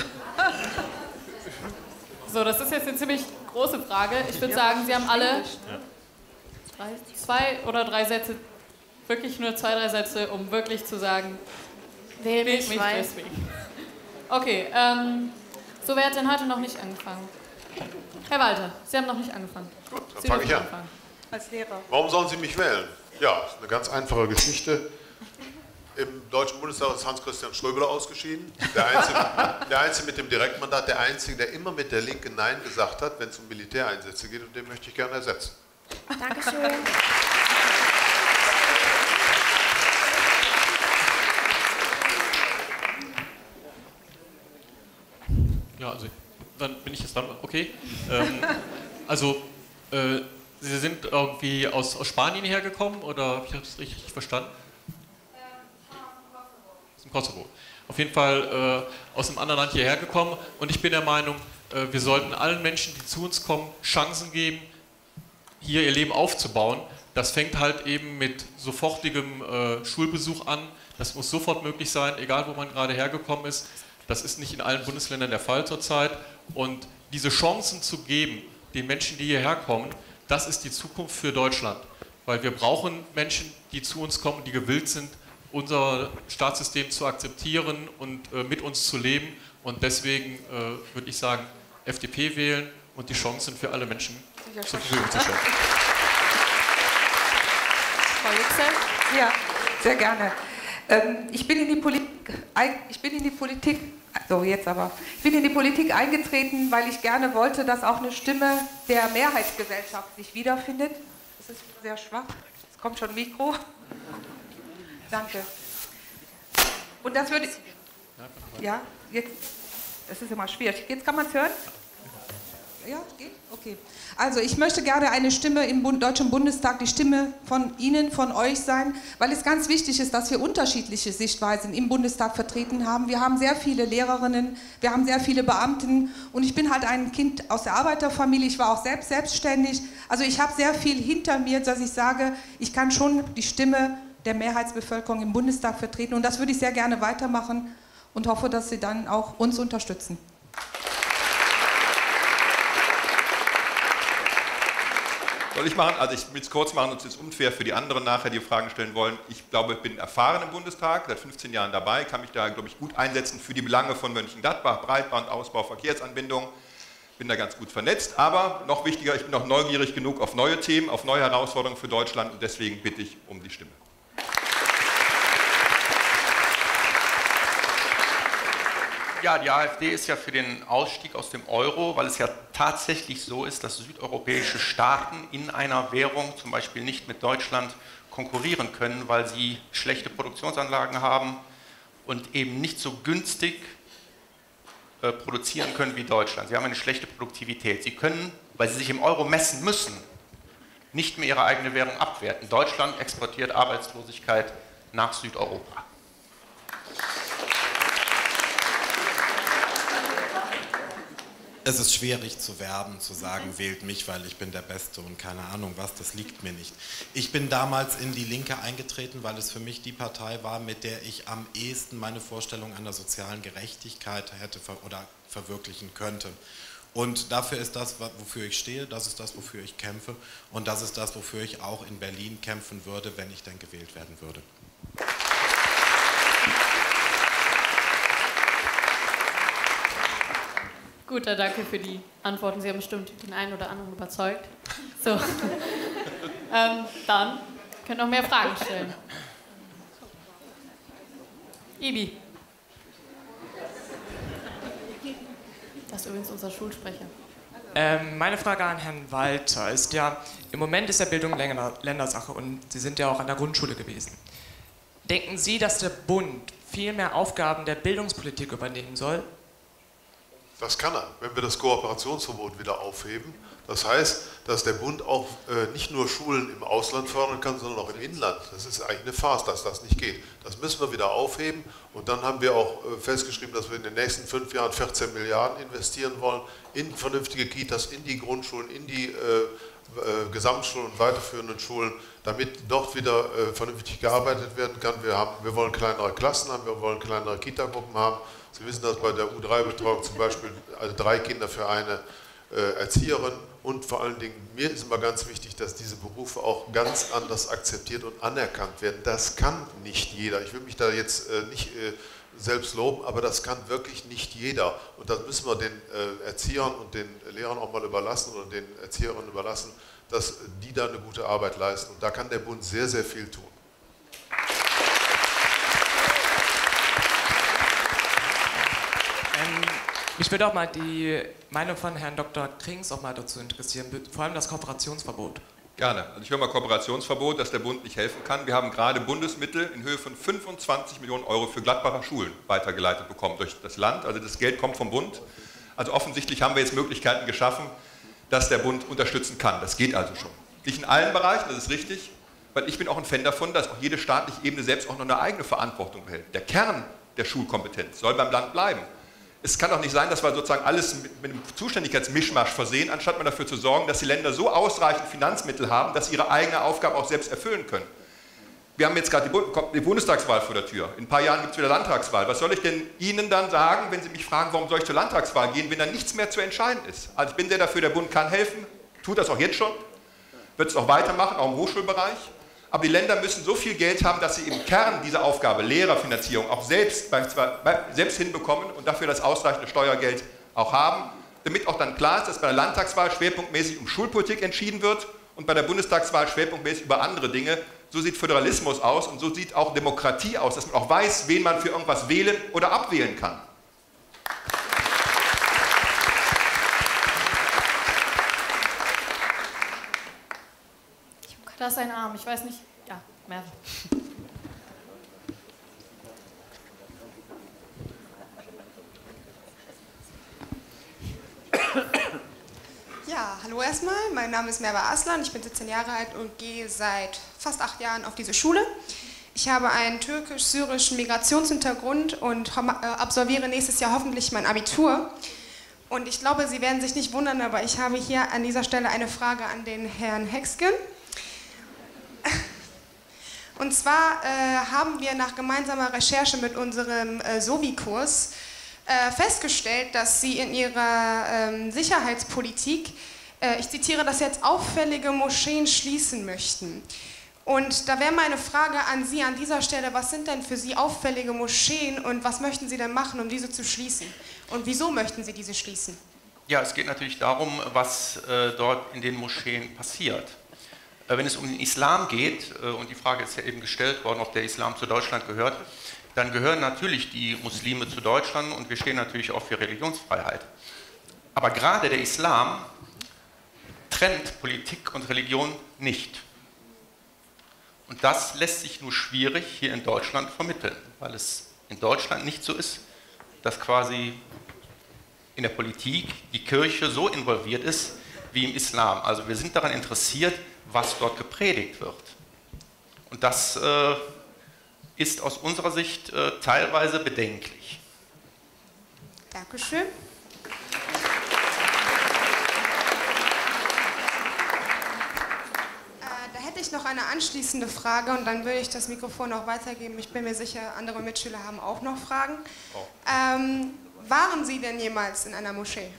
So, das ist jetzt eine ziemlich große Frage. Ich würde sagen, Sie haben alle drei, zwei oder drei Sätze, wirklich nur zwei, drei Sätze, um wirklich zu sagen, Wähl wählt mich, mich weil. deswegen. Okay, ähm, so, wer hat denn heute noch nicht angefangen? Herr Walter, Sie haben noch nicht angefangen. Gut, dann Sie fange ich dürfen an. anfangen. Als Lehrer. Warum sollen Sie mich wählen? Ja, ist eine ganz einfache Geschichte. Im Deutschen Bundestag ist Hans-Christian Ströbele ausgeschieden. Der Einzige, der Einzige mit dem Direktmandat, der Einzige, der immer mit der Linke Nein gesagt hat, wenn es um Militäreinsätze geht, und den möchte ich gerne ersetzen. Dankeschön. Ja, also dann bin ich jetzt dran. Okay. Ähm, also äh, Sie sind irgendwie aus, aus Spanien hergekommen oder habe ich das richtig verstanden? Aus dem Kosovo. Auf jeden Fall äh, aus einem anderen Land hierher gekommen und ich bin der Meinung, äh, wir sollten allen Menschen, die zu uns kommen, Chancen geben, hier ihr Leben aufzubauen. Das fängt halt eben mit sofortigem äh, Schulbesuch an. Das muss sofort möglich sein, egal wo man gerade hergekommen ist. Das ist nicht in allen Bundesländern der Fall zurzeit. Und diese Chancen zu geben, den Menschen, die hierher kommen, das ist die Zukunft für Deutschland. Weil wir brauchen Menschen, die zu uns kommen, die gewillt sind, unser Staatssystem zu akzeptieren und äh, mit uns zu leben. Und deswegen äh, würde ich sagen, F D P wählen und die Chancen für alle Menschen zur Verfügung zu stellen. Frau Yüksel? Ja, sehr gerne. Ähm, ich bin in die Politik, ich bin in die Politik, so jetzt aber, ich bin in die Politik eingetreten, weil ich gerne wollte, dass auch eine Stimme der Mehrheitsgesellschaft sich wiederfindet. Das ist sehr schwach. Es kommt schon ein Mikro. Danke. Und das würde ich, ja, jetzt, das ist immer schwierig. Jetzt kann man es hören? Ja, geht? Okay. Also ich möchte gerne eine Stimme im Bund, Deutschen Bundestag, die Stimme von Ihnen, von euch sein, weil es ganz wichtig ist, dass wir unterschiedliche Sichtweisen im Bundestag vertreten haben. Wir haben sehr viele Lehrerinnen, wir haben sehr viele Beamten und ich bin halt ein Kind aus der Arbeiterfamilie, ich war auch selbst selbstständig. Also ich habe sehr viel hinter mir, dass ich sage, ich kann schon die Stimme der Mehrheitsbevölkerung im Bundestag vertreten und das würde ich sehr gerne weitermachen und hoffe, dass Sie dann auch uns unterstützen. Soll ich machen? Also ich will es kurz machen, sonst ist es unfair für die anderen nachher, die Fragen stellen wollen. Ich glaube, ich bin erfahren im Bundestag, seit fünfzehn Jahren dabei, kann mich da, glaube ich, gut einsetzen für die Belange von Mönchengladbach, Breitband, Ausbau, Verkehrsanbindung. Bin da ganz gut vernetzt, aber noch wichtiger, ich bin auch neugierig genug auf neue Themen, auf neue Herausforderungen für Deutschland und deswegen bitte ich um die Stimme. Ja, die AfD ist ja für den Ausstieg aus dem Euro, weil es ja tatsächlich so ist, dass südeuropäische Staaten in einer Währung, zum Beispiel nicht mit Deutschland, konkurrieren können, weil sie schlechte Produktionsanlagen haben und eben nicht so günstig äh, produzieren können wie Deutschland. Sie haben eine schlechte Produktivität. Sie können, weil sie sich im Euro messen müssen, nicht mehr ihre eigene Währung abwerten. Deutschland exportiert Arbeitslosigkeit nach Südeuropa. Es ist schwierig zu werben, zu sagen, wählt mich, weil ich bin der Beste und keine Ahnung was, das liegt mir nicht. Ich bin damals in die Linke eingetreten, weil es für mich die Partei war, mit der ich am ehesten meine Vorstellung einer sozialen Gerechtigkeit hätte oder verwirklichen könnte. Und dafür ist das, wofür ich stehe, das ist das, wofür ich kämpfe und das ist das, wofür ich auch in Berlin kämpfen würde, wenn ich dann gewählt werden würde. Gut, danke für die Antworten. Sie haben bestimmt den einen oder anderen überzeugt. So, ähm, dann könnt ihr noch mehr Fragen stellen. Ibi. Das ist übrigens unser Schulsprecher. Ähm, meine Frage an Herrn Walter ist ja, im Moment ist ja Bildung Ländersache und Sie sind ja auch an der Grundschule gewesen. Denken Sie, dass der Bund viel mehr Aufgaben der Bildungspolitik übernehmen soll? Das kann er, wenn wir das Kooperationsverbot wieder aufheben. Das heißt, dass der Bund auch äh, nicht nur Schulen im Ausland fördern kann, sondern auch im Inland. Das ist eigentlich eine Farce, dass das nicht geht. Das müssen wir wieder aufheben und dann haben wir auch äh, festgeschrieben, dass wir in den nächsten fünf Jahren vierzehn Milliarden investieren wollen in vernünftige Kitas, in die Grundschulen, in die äh, äh, Gesamtschulen und weiterführenden Schulen, damit dort wieder äh, vernünftig gearbeitet werden kann. Wir, haben, wir wollen kleinere Klassen haben, wir wollen kleinere Kitagruppen haben. Sie wissen, dass bei der U drei Betreuung zum Beispiel also drei Kinder für eine äh, Erzieherin und vor allen Dingen, mir ist immer ganz wichtig, dass diese Berufe auch ganz anders akzeptiert und anerkannt werden. Das kann nicht jeder. Ich will mich da jetzt äh, nicht äh, selbst loben, aber das kann wirklich nicht jeder. Und das müssen wir den äh, Erziehern und den Lehrern auch mal überlassen oder den Erzieherinnen überlassen, dass die da eine gute Arbeit leisten. Und da kann der Bund sehr, sehr viel tun. Ähm, mich würde auch mal die Meinung von Herrn Doktor Krings auch mal dazu interessieren, vor allem das Kooperationsverbot. Gerne. Also ich höre mal Kooperationsverbot, dass der Bund nicht helfen kann. Wir haben gerade Bundesmittel in Höhe von fünfundzwanzig Millionen Euro für Gladbacher Schulen weitergeleitet bekommen durch das Land. Also das Geld kommt vom Bund. Also offensichtlich haben wir jetzt Möglichkeiten geschaffen, dass der Bund unterstützen kann. Das geht also schon. Nicht in allen Bereichen, das ist richtig, weil ich bin auch ein Fan davon, dass auch jede staatliche Ebene selbst auch noch eine eigene Verantwortung behält. Der Kern der Schulkompetenz soll beim Land bleiben. Es kann doch nicht sein, dass wir sozusagen alles mit, mit einem Zuständigkeitsmischmasch versehen, anstatt mal dafür zu sorgen, dass die Länder so ausreichend Finanzmittel haben, dass sie ihre eigene Aufgabe auch selbst erfüllen können. Wir haben jetzt gerade die, die Bundestagswahl vor der Tür. In ein paar Jahren gibt es wieder Landtagswahl. Was soll ich denn Ihnen dann sagen, wenn Sie mich fragen, warum soll ich zur Landtagswahl gehen, wenn da nichts mehr zu entscheiden ist? Also ich bin sehr dafür, der Bund kann helfen, tut das auch jetzt schon, wird es auch weitermachen, auch im Hochschulbereich. Aber die Länder müssen so viel Geld haben, dass sie im Kern dieser Aufgabe, Lehrerfinanzierung, auch selbst, selbst hinbekommen und dafür das ausreichende Steuergeld auch haben, damit auch dann klar ist, dass bei der Landtagswahl schwerpunktmäßig um Schulpolitik entschieden wird und bei der Bundestagswahl schwerpunktmäßig über andere Dinge. So sieht Föderalismus aus und so sieht auch Demokratie aus, dass man auch weiß, wen man für irgendwas wählen oder abwählen kann. Da ist ein Arm, ich weiß nicht. Ja, mehr. Ja, hallo erstmal. Mein Name ist Merve Aslan, ich bin siebzehn Jahre alt und gehe seit fast acht Jahren auf diese Schule. Ich habe einen türkisch-syrischen Migrationshintergrund und absolviere nächstes Jahr hoffentlich mein Abitur. Und ich glaube, Sie werden sich nicht wundern, aber ich habe hier an dieser Stelle eine Frage an den Herrn Hexgen. Und zwar äh, haben wir nach gemeinsamer Recherche mit unserem äh, Sovi-Kurs äh, festgestellt, dass Sie in Ihrer ähm, Sicherheitspolitik, äh, ich zitiere das jetzt, auffällige Moscheen schließen möchten. Und da wäre meine Frage an Sie an dieser Stelle, was sind denn für Sie auffällige Moscheen und was möchten Sie denn machen, um diese zu schließen? Und wieso möchten Sie diese schließen? Ja, es geht natürlich darum, was äh, dort in den Moscheen passiert. Wenn es um den Islam geht, und die Frage ist ja eben gestellt worden, ob der Islam zu Deutschland gehört, dann gehören natürlich die Muslime zu Deutschland und wir stehen natürlich auch für Religionsfreiheit. Aber gerade der Islam trennt Politik und Religion nicht. Und das lässt sich nur schwierig hier in Deutschland vermitteln, weil es in Deutschland nicht so ist, dass quasi in der Politik die Kirche so involviert ist wie im Islam. Also wir sind daran interessiert, was dort gepredigt wird. Und das äh, ist aus unserer Sicht äh, teilweise bedenklich. Dankeschön. Da hätte ich noch eine anschließende Frage und dann würde ich das Mikrofon auch weitergeben. Ich bin mir sicher, andere Mitschüler haben auch noch Fragen. Oh. Ähm, waren Sie denn jemals in einer Moschee?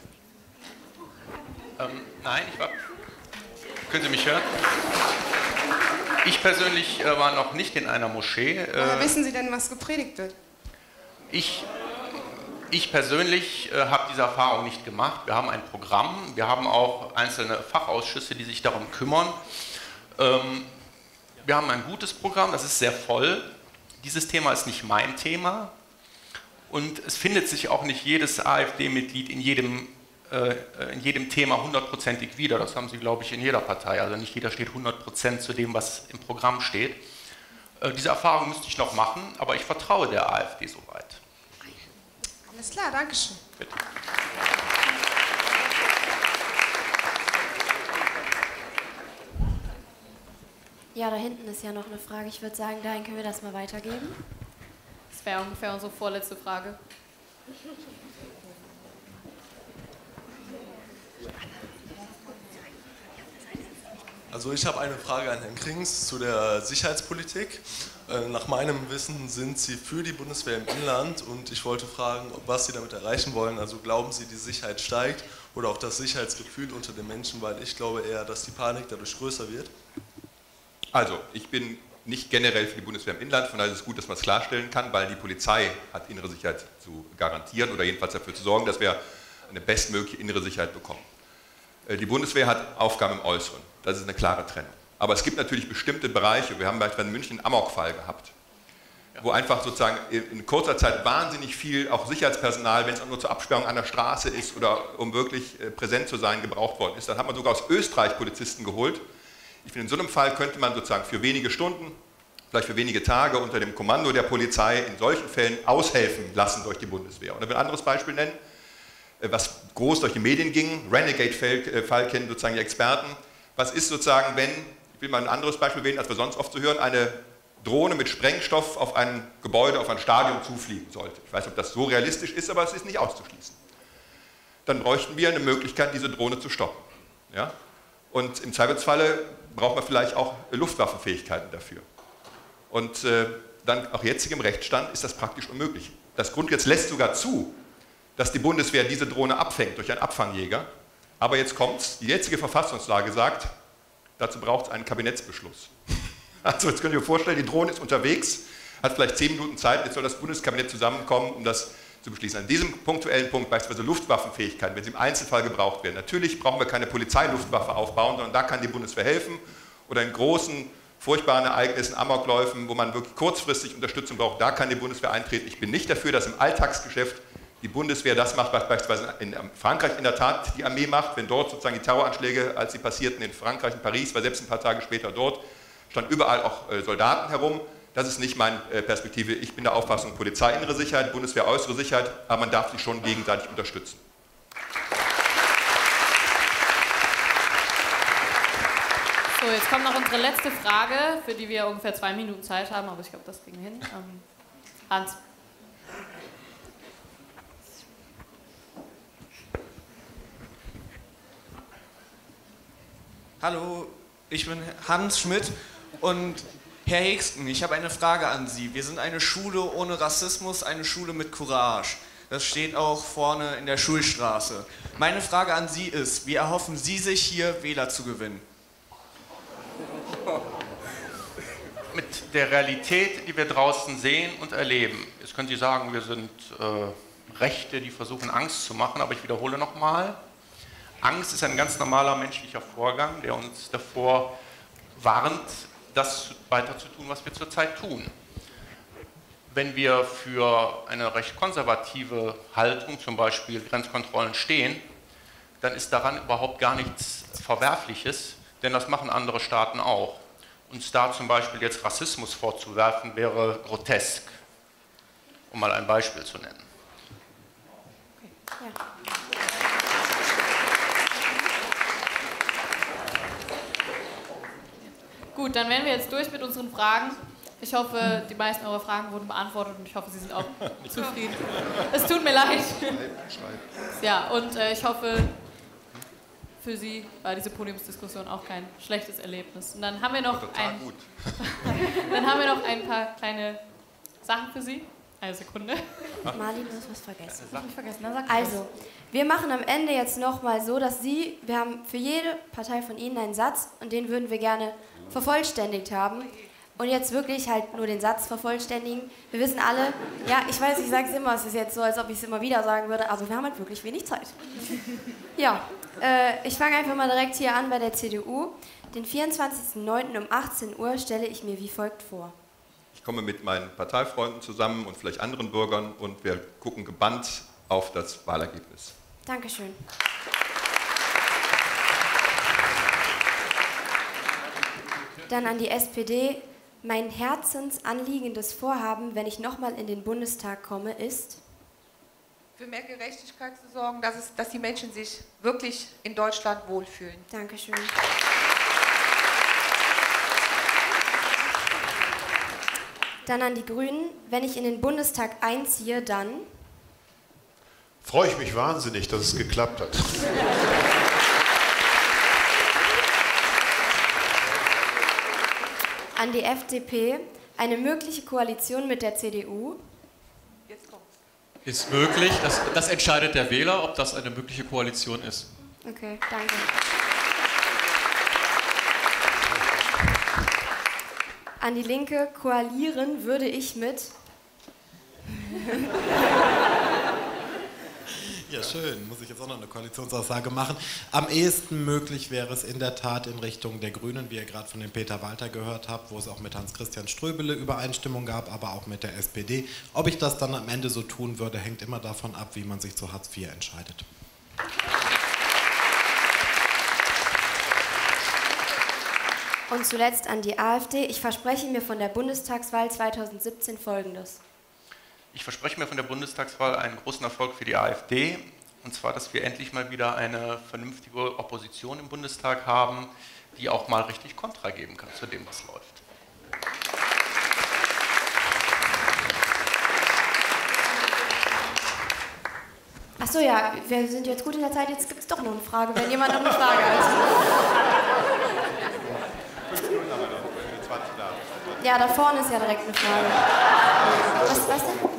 Ähm, nein, ich war... Können Sie mich hören? Ich persönlich äh, war noch nicht in einer Moschee. Äh, Woher wissen Sie denn, was gepredigt wird? Ich, ich persönlich äh, habe diese Erfahrung nicht gemacht. Wir haben ein Programm, wir haben auch einzelne Fachausschüsse, die sich darum kümmern. Ähm, wir haben ein gutes Programm, das ist sehr voll. Dieses Thema ist nicht mein Thema und es findet sich auch nicht jedes AfD-Mitglied in jedem, äh, in jedem Thema hundertprozentig wieder. Das haben Sie, glaube ich, in jeder Partei. Also nicht jeder steht hundert Prozent zu dem, was im Programm steht. Äh, diese Erfahrung müsste ich noch machen, aber ich vertraue der AfD soweit. Alles klar, danke schön. Bitte. Ja, da hinten ist ja noch eine Frage. Ich würde sagen, dahin können wir das mal weitergeben. Das wäre ungefähr unsere vorletzte Frage. Also ich habe eine Frage an Herrn Krings zu der Sicherheitspolitik. Nach meinem Wissen sind Sie für die Bundeswehr im Inland und ich wollte fragen, was Sie damit erreichen wollen. Also glauben Sie, die Sicherheit steigt oder auch das Sicherheitsgefühl unter den Menschen, weil ich glaube eher, dass die Panik dadurch größer wird. Also, ich bin nicht generell für die Bundeswehr im Inland, von daher ist es gut, dass man es klarstellen kann, weil die Polizei hat innere Sicherheit zu garantieren oder jedenfalls dafür zu sorgen, dass wir eine bestmögliche innere Sicherheit bekommen. Die Bundeswehr hat Aufgaben im Äußeren, das ist eine klare Trennung. Aber es gibt natürlich bestimmte Bereiche, wir haben beispielsweise in München einen Amok-Fall gehabt, wo einfach sozusagen in kurzer Zeit wahnsinnig viel, auch Sicherheitspersonal, wenn es auch nur zur Absperrung an der Straße ist oder um wirklich präsent zu sein, gebraucht worden ist. Dann hat man sogar aus Österreich Polizisten geholt. Ich finde, in so einem Fall könnte man sozusagen für wenige Stunden, vielleicht für wenige Tage unter dem Kommando der Polizei in solchen Fällen aushelfen lassen durch die Bundeswehr. Und ich will ein anderes Beispiel nennen, was groß durch die Medien ging, Renegade-Fall kennen sozusagen die Experten. Was ist sozusagen, wenn, ich will mal ein anderes Beispiel wählen, als wir sonst oft zu hören, eine Drohne mit Sprengstoff auf ein Gebäude, auf ein Stadion zufliegen sollte. Ich weiß nicht, ob das so realistisch ist, aber es ist nicht auszuschließen. Dann bräuchten wir eine Möglichkeit, diese Drohne zu stoppen. Ja? Und im Zweifelsfalle braucht man vielleicht auch Luftwaffenfähigkeiten dafür. Und äh, dann auch jetzigem Rechtsstand ist das praktisch unmöglich. Das Grundgesetz lässt sogar zu, dass die Bundeswehr diese Drohne abfängt durch einen Abfangjäger. Aber jetzt kommt's, die jetzige Verfassungslage sagt, dazu braucht es einen Kabinettsbeschluss. Also jetzt könnt ihr euch vorstellen, die Drohne ist unterwegs, hat vielleicht zehn Minuten Zeit, jetzt soll das Bundeskabinett zusammenkommen, um das zu beschließen. An diesem punktuellen Punkt, beispielsweise Luftwaffenfähigkeiten, wenn sie im Einzelfall gebraucht werden. Natürlich brauchen wir keine Polizeiluftwaffe aufbauen, sondern da kann die Bundeswehr helfen. Oder in großen, furchtbaren Ereignissen, Amokläufen, wo man wirklich kurzfristig Unterstützung braucht, da kann die Bundeswehr eintreten. Ich bin nicht dafür, dass im Alltagsgeschäft die Bundeswehr das macht, was beispielsweise in Frankreich in der Tat die Armee macht, wenn dort sozusagen die Terroranschläge, als sie passierten in Frankreich, in Paris, war selbst ein paar Tage später dort, standen überall auch Soldaten herum. Das ist nicht meine Perspektive. Ich bin der Auffassung, Polizei innere Sicherheit, Bundeswehr äußere Sicherheit, aber man darf sich schon gegenseitig unterstützen. So, jetzt kommt noch unsere letzte Frage, für die wir ungefähr zwei Minuten Zeit haben, aber ich glaube, das kriegen wir hin. Ähm, Hans. Hallo, ich bin Hans Schmidt und Herr Hexken, ich habe eine Frage an Sie. Wir sind eine Schule ohne Rassismus, eine Schule mit Courage. Das steht auch vorne in der Schulstraße. Meine Frage an Sie ist, wie erhoffen Sie sich hier Wähler zu gewinnen? Mit der Realität, die wir draußen sehen und erleben. Jetzt können Sie sagen, wir sind äh, Rechte, die versuchen Angst zu machen, aber ich wiederhole nochmal. Angst ist ein ganz normaler menschlicher Vorgang, der uns davor warnt, das weiter zu tun, was wir zurzeit tun. Wenn wir für eine recht konservative Haltung, zum Beispiel Grenzkontrollen, stehen, dann ist daran überhaupt gar nichts Verwerfliches, denn das machen andere Staaten auch. Uns da zum Beispiel jetzt Rassismus vorzuwerfen, wäre grotesk, um mal ein Beispiel zu nennen. Okay. Ja. Gut, dann wären wir jetzt durch mit unseren Fragen. Ich hoffe, die meisten eurer Fragen wurden beantwortet und ich hoffe, Sie sind auch zufrieden. Es tut mir leid. Ja, und äh, ich hoffe, für Sie war diese Podiumsdiskussion auch kein schlechtes Erlebnis. Und dann haben wir noch, total ein, gut. dann haben wir noch ein paar kleine Sachen für Sie. Eine Sekunde. Marlin, du hast was vergessen. Das hab ich vergessen. Na, sag Also, wir machen am Ende jetzt nochmal so, dass Sie, wir haben für jede Partei von Ihnen einen Satz und den würden wir gerne vervollständigt haben. Und jetzt wirklich halt nur den Satz vervollständigen. Wir wissen alle, ja, ich weiß, ich sage es immer, es ist jetzt so, als ob ich es immer wieder sagen würde, aber wir haben halt wirklich wenig Zeit. Ja, äh, ich fange einfach mal direkt hier an bei der C D U. Den vierundzwanzigsten neunten um achtzehn Uhr stelle ich mir wie folgt vor. Ich komme mit meinen Parteifreunden zusammen und vielleicht anderen Bürgern und wir gucken gebannt auf das Wahlergebnis. Dankeschön. Dann an die S P D. Mein herzensanliegendes Vorhaben, wenn ich nochmal in den Bundestag komme, ist, für mehr Gerechtigkeit zu sorgen, dass, es, dass die Menschen sich wirklich in Deutschland wohlfühlen. Dankeschön. Dann an die Grünen. Wenn ich in den Bundestag einziehe, dann freue ich mich wahnsinnig, dass es geklappt hat. an die F D P. Eine mögliche Koalition mit der C D U. Ist möglich. Das, das entscheidet der Wähler, ob das eine mögliche Koalition ist. Okay, danke. An die Linke. Koalieren würde ich mit... Ja, schön. Muss ich jetzt auch noch eine Koalitionsaussage machen. Am ehesten möglich wäre es in der Tat in Richtung der Grünen, wie ihr gerade von dem Peter Walter gehört habt, wo es auch mit Hans-Christian Ströbele Übereinstimmung gab, aber auch mit der S P D. Ob ich das dann am Ende so tun würde, hängt immer davon ab, wie man sich zu Hartz vier entscheidet. Und zuletzt an die AfD. Ich verspreche mir von der Bundestagswahl zweitausendsiebzehn Folgendes. Ich verspreche mir von der Bundestagswahl einen großen Erfolg für die AfD, und zwar, dass wir endlich mal wieder eine vernünftige Opposition im Bundestag haben, die auch mal richtig Kontra geben kann zu dem, was läuft. Achso, ja, wir sind jetzt gut in der Zeit, jetzt gibt es doch noch eine Frage, wenn jemand noch eine Frage hat. Ja, da vorne ist ja direkt eine Frage. Was, was denn?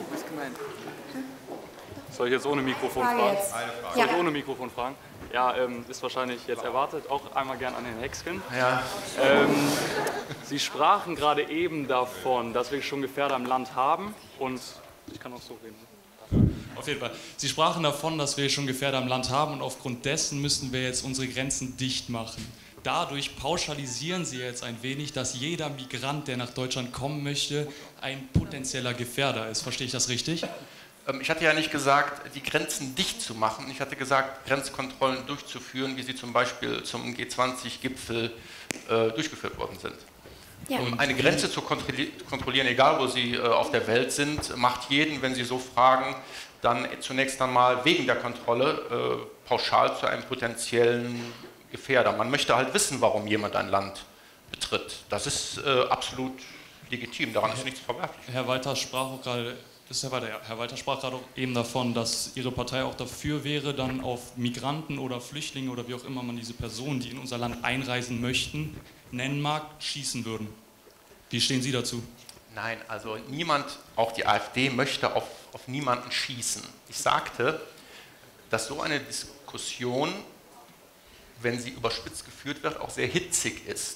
Soll ich jetzt ohne Mikrofon Frage fragen? jetzt. Eine Frage. Ja. Soll ich ohne Mikrofon fragen? Ja, ähm, ist wahrscheinlich jetzt erwartet. Auch einmal gern an Herrn Hexken. Ja. Ähm, Sie sprachen gerade eben davon, dass wir schon Gefährder im Land haben. Und ich kann auch so reden. Auf jeden Fall. Sie sprachen davon, dass wir schon Gefährder im Land haben und aufgrund dessen müssen wir jetzt unsere Grenzen dicht machen. Dadurch pauschalisieren Sie jetzt ein wenig, dass jeder Migrant, der nach Deutschland kommen möchte, ein potenzieller Gefährder ist. Verstehe ich das richtig? Ich hatte ja nicht gesagt, die Grenzen dicht zu machen. Ich hatte gesagt, Grenzkontrollen durchzuführen, wie sie zum Beispiel zum G zwanzig Gipfel äh, durchgeführt worden sind. Ja. Um eine Grenze zu kontrollieren, egal wo Sie äh, auf der Welt sind, macht jeden, wenn Sie so fragen, dann zunächst einmal wegen der Kontrolle äh, pauschal zu einem potenziellen Gefährder. Man möchte halt wissen, warum jemand ein Land betritt. Das ist äh, absolut legitim, daran ist nichts verwerflich. Herr Walter sprach auch gerade, ist Herr Walter, ja, Herr Walter sprach gerade auch eben davon, dass Ihre Partei auch dafür wäre, dann auf Migranten oder Flüchtlinge oder wie auch immer man diese Personen, die in unser Land einreisen möchten, nennen mag, schießen würden. Wie stehen Sie dazu? Nein, also niemand, auch die AfD, möchte auf, auf niemanden schießen. Ich sagte, dass so eine Diskussion, wenn sie überspitzt geführt wird, auch sehr hitzig ist.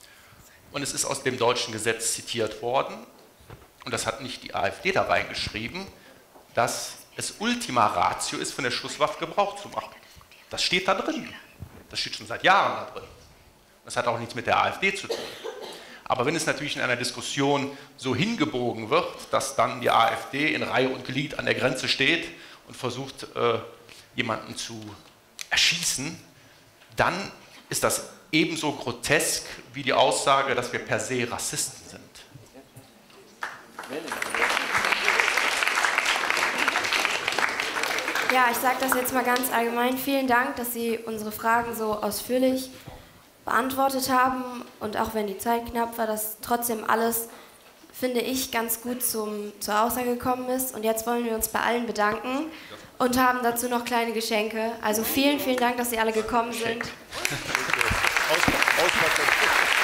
Und es ist aus dem deutschen Gesetz zitiert worden, und das hat nicht die AfD dabei geschrieben, dass es Ultima Ratio ist, von der Schusswaffe Gebrauch zu machen. Das steht da drin. Das steht schon seit Jahren da drin. Das hat auch nichts mit der AfD zu tun. Aber wenn es natürlich in einer Diskussion so hingebogen wird, dass dann die AfD in Reihe und Glied an der Grenze steht und versucht, äh, jemanden zu erschießen, dann ist das ebenso grotesk wie die Aussage, dass wir per se Rassisten sind. Ja, ich sage das jetzt mal ganz allgemein. Vielen Dank, dass Sie unsere Fragen so ausführlich beantwortet haben und auch wenn die Zeit knapp war, dass trotzdem alles, finde ich, ganz gut zum, zur Aussage gekommen ist. Und jetzt wollen wir uns bei allen bedanken und haben dazu noch kleine Geschenke. Also vielen, vielen Dank, dass Sie alle gekommen sind.